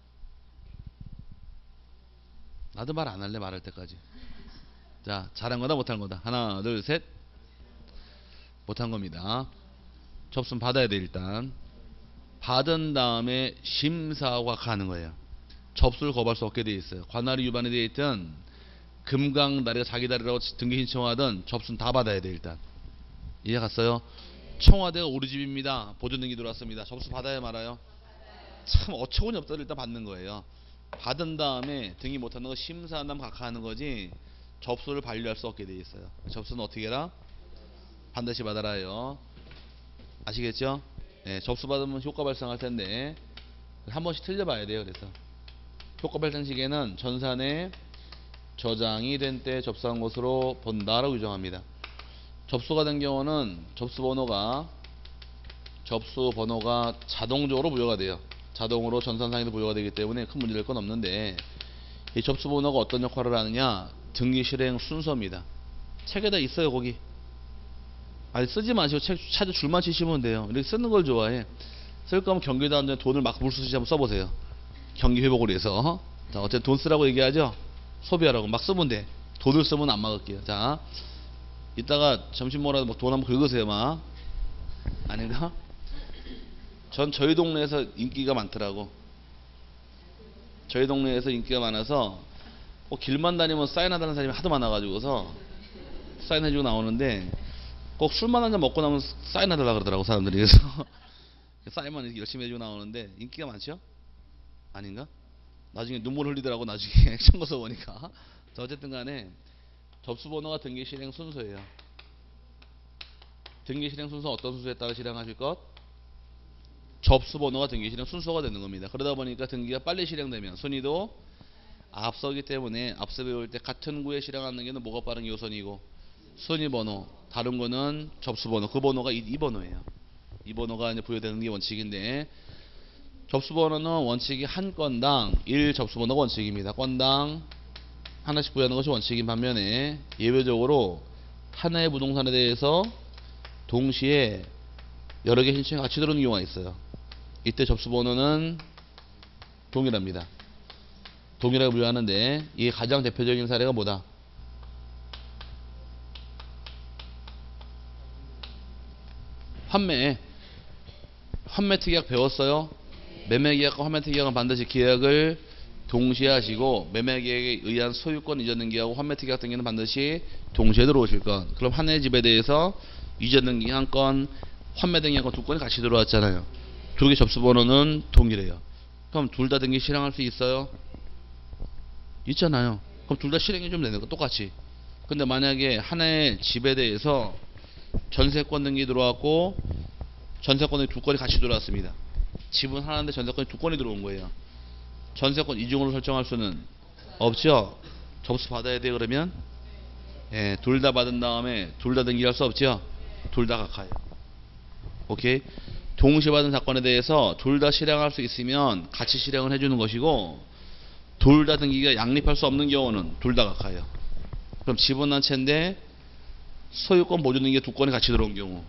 나도 말 안 할래, 말할 때까지. 자, 잘한 거다 못한 거다. 하나 둘 셋. 못한 겁니다. 접수는 받아야 돼. 일단 받은 다음에 심사가 가는 거예요. 접수를 거부할 수 없게 돼 있어요. 관할이 위반이 돼 있든 금강 다리가 자기 다리라고 등기 신청하든 접수는 다 받아야 돼. 일단 이해 갔어요? 청와대가 우리 집입니다. 보존 등기 들어왔습니다. 접수 받아야 말아요? 참 어처구니 없다고 일단 받는 거예요. 받은 다음에 등기 못하는 거 심사한 다음 각하하는 거지 접수를 반려할 수 없게 돼 있어요. 접수는 어떻게 해라? 반드시 받아라요. 아시겠죠? 네, 접수 받으면 효과 발생할 텐데 한 번씩 틀려봐야 돼요. 그래서 효과 발생 시기에는 전산에 저장이 된 때 접수한 것으로 본다라고 규정합니다. 접수가 된 경우는 접수 번호가 접수 번호가 자동적으로 부여가 돼요. 자동으로 전산상에도 부여가 되기 때문에 큰 문제 될 건 없는데, 이 접수 번호가 어떤 역할을 하느냐, 등기 실행 순서입니다. 책에다 있어요. 거기 아니 쓰지 마시고 책 찾아 줄만 치시면 돼요. 이렇게 쓰는 걸 좋아해. 쓸 거면 경기도 안 되는 돈을 막 물쓰듯이 한번 써보세요. 경기 회복을 위해서. 자, 어쨌든 돈 쓰라고 얘기하죠. 소비하라고 막 쓰면 돼. 돈을 쓰면 안 막을게요. 자, 이따가 점심 먹으라도 막 돈 한번 긁으세요. 막 아닌가? 전 저희 동네에서 인기가 많더라고. 저희 동네에서 인기가 많아서 뭐 길만 다니면 사인하다는 사람이 하도 많아가지고서 사인해주고 나오는데, 꼭 술만 한잔 먹고 나면 사인해달라 그러더라고 사람들이. 그래서 사인만 열심히 해주고 나오는데 인기가 많죠? 아닌가? 나중에 눈물 흘리더라고 나중에 청구서 보니까. 자, 어쨌든 간에 접수번호가 등기 실행 순서예요. 등기 실행 순서 어떤 순서에 따라 실행하실 것? 접수번호가 등기 실행 순서가 되는 겁니다. 그러다 보니까 등기가 빨리 실행되면 순위도 앞서기 때문에 앞서 배울 때 같은 구에 실행하는 게 뭐가 빠른 게 우선이고, 순위번호, 다른 거는 접수번호, 그 번호가 이, 이 번호예요. 이 번호가 이제 부여되는 게 원칙인데, 접수번호는 원칙이 한 건당 일 접수번호가 원칙입니다. 건당 하나씩 부여하는 것이 원칙인 반면에 예외적으로 하나의 부동산에 대해서 동시에 여러 개 신청이 같이 들어오는 경우가 있어요. 이때 접수번호는 동일합니다. 동일하게 부여하는데 이게 가장 대표적인 사례가 뭐다? 환매. 환매 특약 배웠어요? 매매 계약과 환매 특약은 반드시 계약을 동시에 하시고 매매 계약에 의한 소유권 이전 등기하고 환매 특약 등기는 반드시 동시에 들어오실 것. 그럼 한 해 집에 대해서 이전 등기 한 건, 환매 등기 한 건 두 건이 같이 들어왔잖아요. 두 개 접수번호는 동일해요. 그럼 둘 다 등기 실행할 수 있어요? 있잖아요. 그럼 둘 다 실행해 주면 되는 거 똑같이. 근데 만약에 하나의 집에 대해서 전세권 등기 들어왔고 전세권이 두 건이 같이 들어왔습니다. 집은 하나인데 전세권이 두 건이 들어온 거예요. 전세권 이중으로 설정할 수는 없죠. 접수 받아야 돼. 그러면 예, 둘 다 받은 다음에 둘 다 등기할 수 없죠. 둘 다 각하예요. 오케이. 동시에 받은 사건에 대해서 둘 다 실행할 수 있으면 같이 실행을 해주는 것이고, 둘 다 등기가 양립할 수 없는 경우는 둘 다 각하예요. 그럼 집은 한 채인데 소유권 보존 등기 두 건이 같이 들어온 경우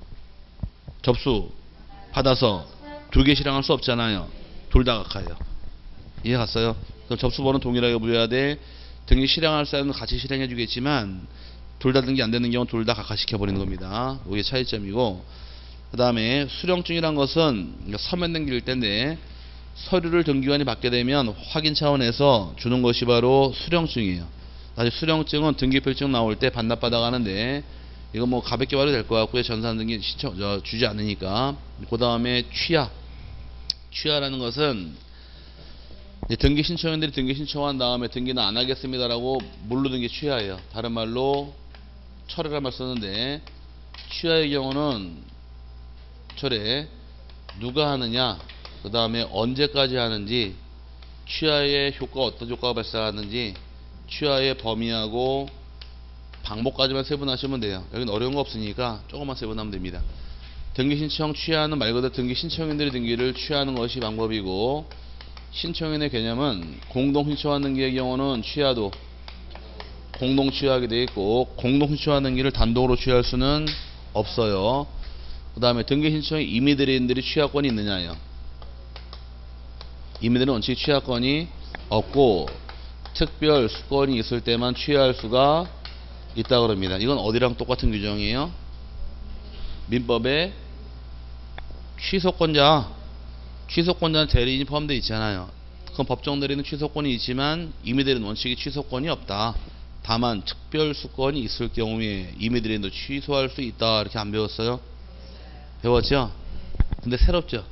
접수 받아서 두 개 실행할 수 없잖아요. 둘 다 각하예요. 이해 갔어요? 그럼 접수번호는 동일하게 부여해야 돼. 등기 실행할 사람은 같이 실행해 주겠지만 둘 다 등기 안 되는 경우는 둘 다 각하시켜 버리는 겁니다. 이게 차이점이고, 그 다음에 수령증이란 것은 서면 등기일 텐데 서류를 등기관이 받게 되면 확인 차원에서 주는 것이 바로 수령증이에요. 사실 수령증은 등기필증 나올 때 반납받아 가는데 이거 뭐 가볍게 봐도 될 것 같고요. 전산 등기 신청 저, 주지 않으니까. 그 다음에 취하. 취하라는 것은 이제 등기 신청인들이 등기 신청한 다음에 등기는 안 하겠습니다라고 물로 등기 취하예요. 다른 말로 철회란 말 쓰는데, 취하의 경우는 철회 누가 하느냐, 그 다음에 언제까지 하는지, 취하의 효과 어떤 효과가 발생하는지, 취하의 범위하고 방법까지만 세분하시면 돼요. 여기는 어려운 거 없으니까 조금만 세분하면 됩니다. 등기 신청 취하는 말 그대로 등기 신청인들이 등기를 취하는 것이 방법이고, 신청인의 개념은 공동 신청한 등기의 경우는 취하도 공동 취하하게 되어 있고, 공동 신청한 등기를 단독으로 취할 수는 없어요. 그 다음에 등기 신청에 임의대리인들이 취하권이 있느냐요. 임의대리는 원칙 취하권이 없고 특별 수권이 있을 때만 취하할 수가 있다 그럽니다. 이건 어디랑 똑같은 규정이에요? 민법에 취소권자, 취소권자는 대리인이 포함되어 있잖아요. 그럼 법정 대리는 취소권이 있지만 임의대리는 원칙이 취소권이 없다. 다만 특별 수권이 있을 경우에 임의대리인도 취소할 수 있다. 이렇게 안 배웠어요? 배웠죠? 근데 새롭죠?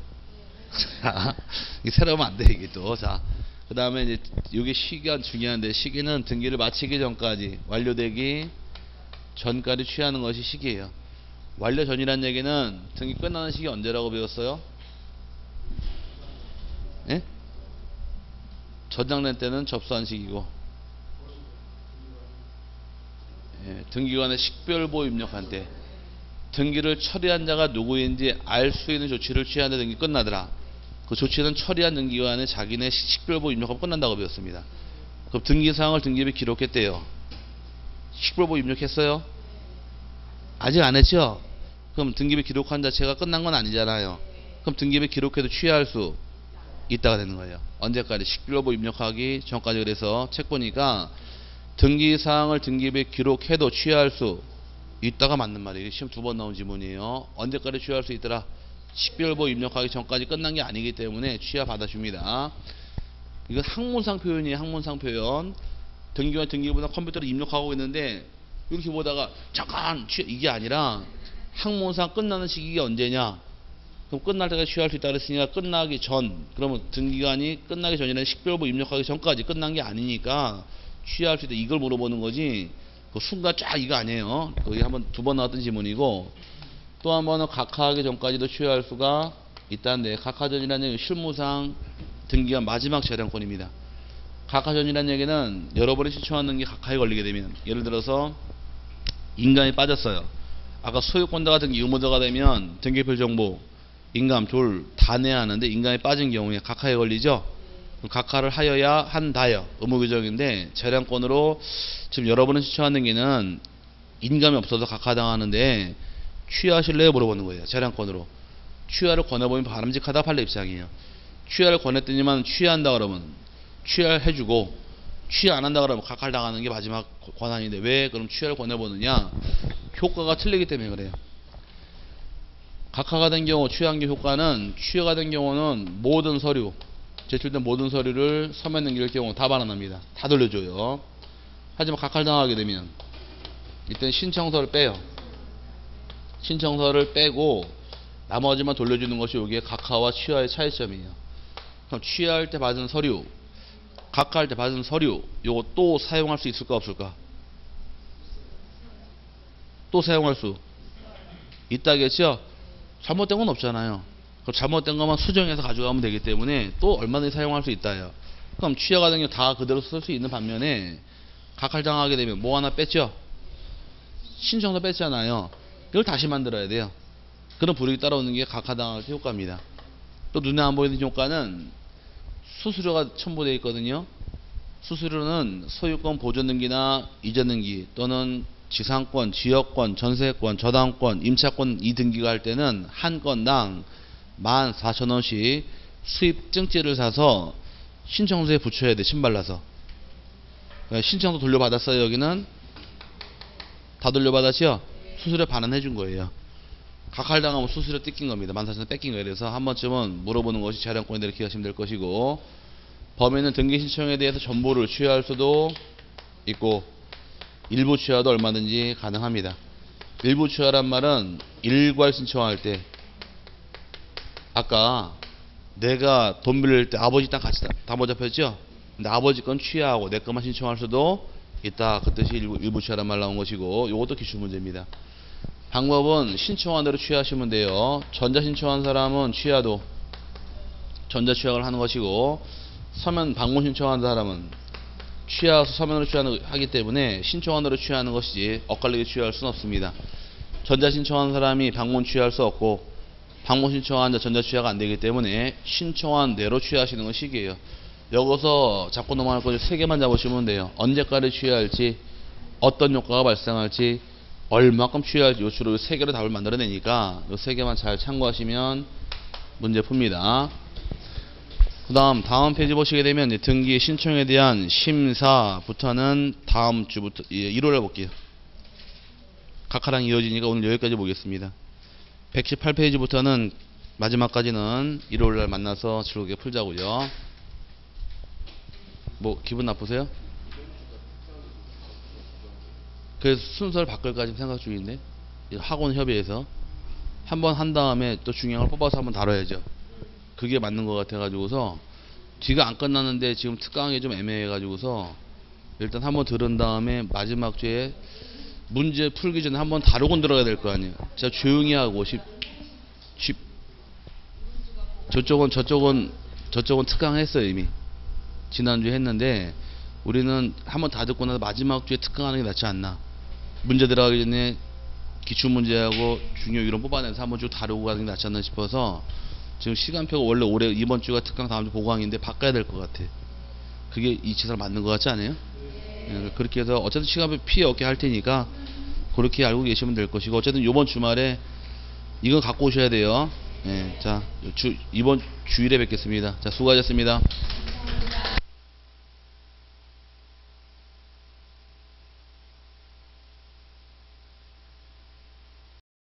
이게 새로우면 안 돼, 이게 또. 자, 그 다음에 이제 이게 시기가 중요한데, 시기는 등기를 마치기 전까지, 완료되기 전까지 취하는 것이 시기예요. 완료 전이란 얘기는 등기 끝나는 시기 언제라고 배웠어요? 예? 전장낸 때는 접수한 시기고, 예, 등기관에 식별보 입력한 때, 등기를 처리한 자가 누구인지 알 수 있는 조치를 취하는 데 등기 끝나더라. 그 조치는 처리한 등기관에 자기네 식별보 입력하면 끝난다고 배웠습니다. 그럼 등기사항을 등기부에 기록했대요. 식별보 입력했어요? 아직 안 했죠? 그럼 등기부에 기록한 자체가 끝난 건 아니잖아요. 그럼 등기부에 기록해도 취하할 수 있다가 되는 거예요. 언제까지? 식별보 입력하기 전까지. 그래서 책 보니까 등기사항을 등기부에 기록해도 취하할 수 있다가 맞는 말이에요. 시험 두 번 나온 지문이에요. 언제까지 취하할 수 있더라? 식별보 입력하기 전까지 끝난 게 아니기 때문에 취하 받아줍니다. 이건 학문상 표현이에요. 학문상 표현. 등기관 등기부나 컴퓨터로 입력하고 있는데 이렇게 보다가 잠깐 취 이게 아니라 학문상 끝나는 시기가 언제냐? 그럼 끝날 때까지 취할 수 있다 그랬으니까 끝나기 전. 그러면 등기관이 끝나기 전이라는 식별보 입력하기 전까지 끝난 게 아니니까 취할 수 있다. 이걸 물어보는 거지. 그 순간 쫙 이거 아니에요. 거기 한번 두 번 나왔던 지문이고, 또 한 번은 각하하기 전까지도 취할 수가 있다는데, 각하전이라는 얘기는 실무상 등기가 마지막 재량권입니다. 각하전이라는 얘기는 여러분이 신청하는 게 각하에 걸리게 되면, 예를 들어서 인감이 빠졌어요. 아까 소유권자가 등기 의무자가 되면 등기필 정보 인감 둘 다 내야 하는데 인감이 빠진 경우에 각하에 걸리죠. 각하를 하여야 한다요. 의무규정인데 재량권으로 지금 여러분은 신청한 등기는 인감이 없어서 각하당하는데 취하실래요? 물어보는 거예요. 재량권으로. 취하를 권해보면 바람직하다 판례 입장이에요. 취하를 권했더니만 취한다 그러면 취하해주고 취하 안 한다 그러면 각하를 당하는 게 마지막 권한인데 왜 그럼 취하를 권해보느냐? 효과가 틀리기 때문에 그래요. 각하가 된 경우 취한 게 효과는 취하가 된 경우는 모든 서류 제출된 모든 서류를 서면 넘길 경우 다 반환합니다. 다 돌려줘요. 하지만 각하를 당하게 되면 이때는 신청서를 빼요. 신청서를 빼고 나머지만 돌려주는 것이 여기에 각하와 취하의 차이점이에요. 그럼 취하할 때 받은 서류, 각하할 때 받은 서류, 요거 또 사용할 수 있을까 없을까? 또 사용할 수 있다겠죠? 잘못된 건 없잖아요. 그럼 잘못된 것만 수정해서 가져가면 되기 때문에 또 얼마든지 사용할 수 있다요. 그럼 취하가 된 게 다 그대로 쓸 수 있는 반면에 각하를 당하게 되면 뭐 하나 뺐죠? 신청서 뺐잖아요. 이걸 다시 만들어야 돼요. 그런 불이익이 따라오는 게 각하당할 때 효과입니다. 또 눈에 안 보이는 효과는 수수료가 첨부되어 있거든요. 수수료는 소유권 보존 등기나 이전 등기 또는 지상권, 지역권, 전세권, 저당권, 임차권 이 등기가 할 때는 한 건당 만 사천 원씩 수입 증지를 사서 신청서에 붙여야 돼. 신발라서. 신청서 돌려받았어요. 여기는 다 돌려받았죠? 수수료 반환해 준 거예요. 각하를 당하면 수수료 뜯긴 겁니다. 만 사천 원 뺏긴 거예요. 그래서 한 번쯤은 물어보는 것이 재량권에 대해 기억하시면 될 것이고, 범위는 등기 신청에 대해서 전부를 취하할 수도 있고 일부 취하도 얼마든지 가능합니다. 일부 취하란 말은 일괄 신청할 때, 아까 내가 돈 빌릴 때 아버지 땅 같이 담보 잡혔죠? 근데 아버지 건 취하하고 내 것만 신청할 수도 있다. 그 뜻이 일부, 일부 취하란 말 나온 것이고, 이것도 기출문제입니다. 방법은 신청한 대로 취하하시면 돼요. 전자 신청한 사람은 취하도 전자 취약을 하는 것이고, 서면 방문 신청한 사람은 취하서 서면으로 취하기 때문에 신청한 대로 취하는 것이지 엇갈리게 취할 수는 없습니다. 전자 신청한 사람이 방문 취할 수 없고 방문 신청한 자 전자 취하가 안 되기 때문에 신청한 대로 취하시는 건 식이에요. 여기서 잡고 넘어갈 거 세 개만 잡으시면 돼요. 언제까지 취할지, 어떤 효과가 발생할지, 얼마큼 취할지, 요 주로 세 개로 답을 만들어내니까 요 세 개만 잘 참고하시면 문제 풉니다. 그 다음 다음 페이지 보시게 되면 등기 신청에 대한 심사부터는 다음 주부터 일월에 볼게요. 각하랑 이어지니까 오늘 여기까지 보겠습니다. 백십팔 페이지부터는 마지막까지는 일월날 만나서 즐겁게 풀자고요. 뭐 기분 나쁘세요? 그래서 순서를 바꿀까 지금 생각 중인데, 학원 협의해서 한번 한 다음에 또 중요한 걸 뽑아서 한번 다뤄야죠. 그게 맞는 것 같아 가지고서 뒤가 안 끝났는데 지금 특강이 좀 애매해 가지고서 일단 한번 들은 다음에 마지막 주에 문제 풀기 전에 한번 다루고 들어가야 될 거 아니에요. 진짜 조용히 하고 쉽, 쉽 저쪽은 저쪽은 저쪽은 특강 했어요. 이미 지난주에 했는데 우리는 한번 다 듣고 나서 마지막 주에 특강하는 게 낫지 않나. 문제 들어가기 전에 기출문제하고 중요 이론 뽑아내서 한번 쭉 다루고 가는 게 낫지 않나 싶어서 지금 시간표가 원래 올해 이번 주가 특강 다음 주 보강인데 바꿔야 될 것 같아. 그게 이 치사로 맞는 것 같지 않아요? 네. 그렇게 해서 어쨌든 시간표 피해 없게 할 테니까 그렇게 알고 계시면 될 것이고, 어쨌든 이번 주말에 이거 갖고 오셔야 돼요. 네, 자 주, 이번 주일에 뵙겠습니다. 자, 수고하셨습니다.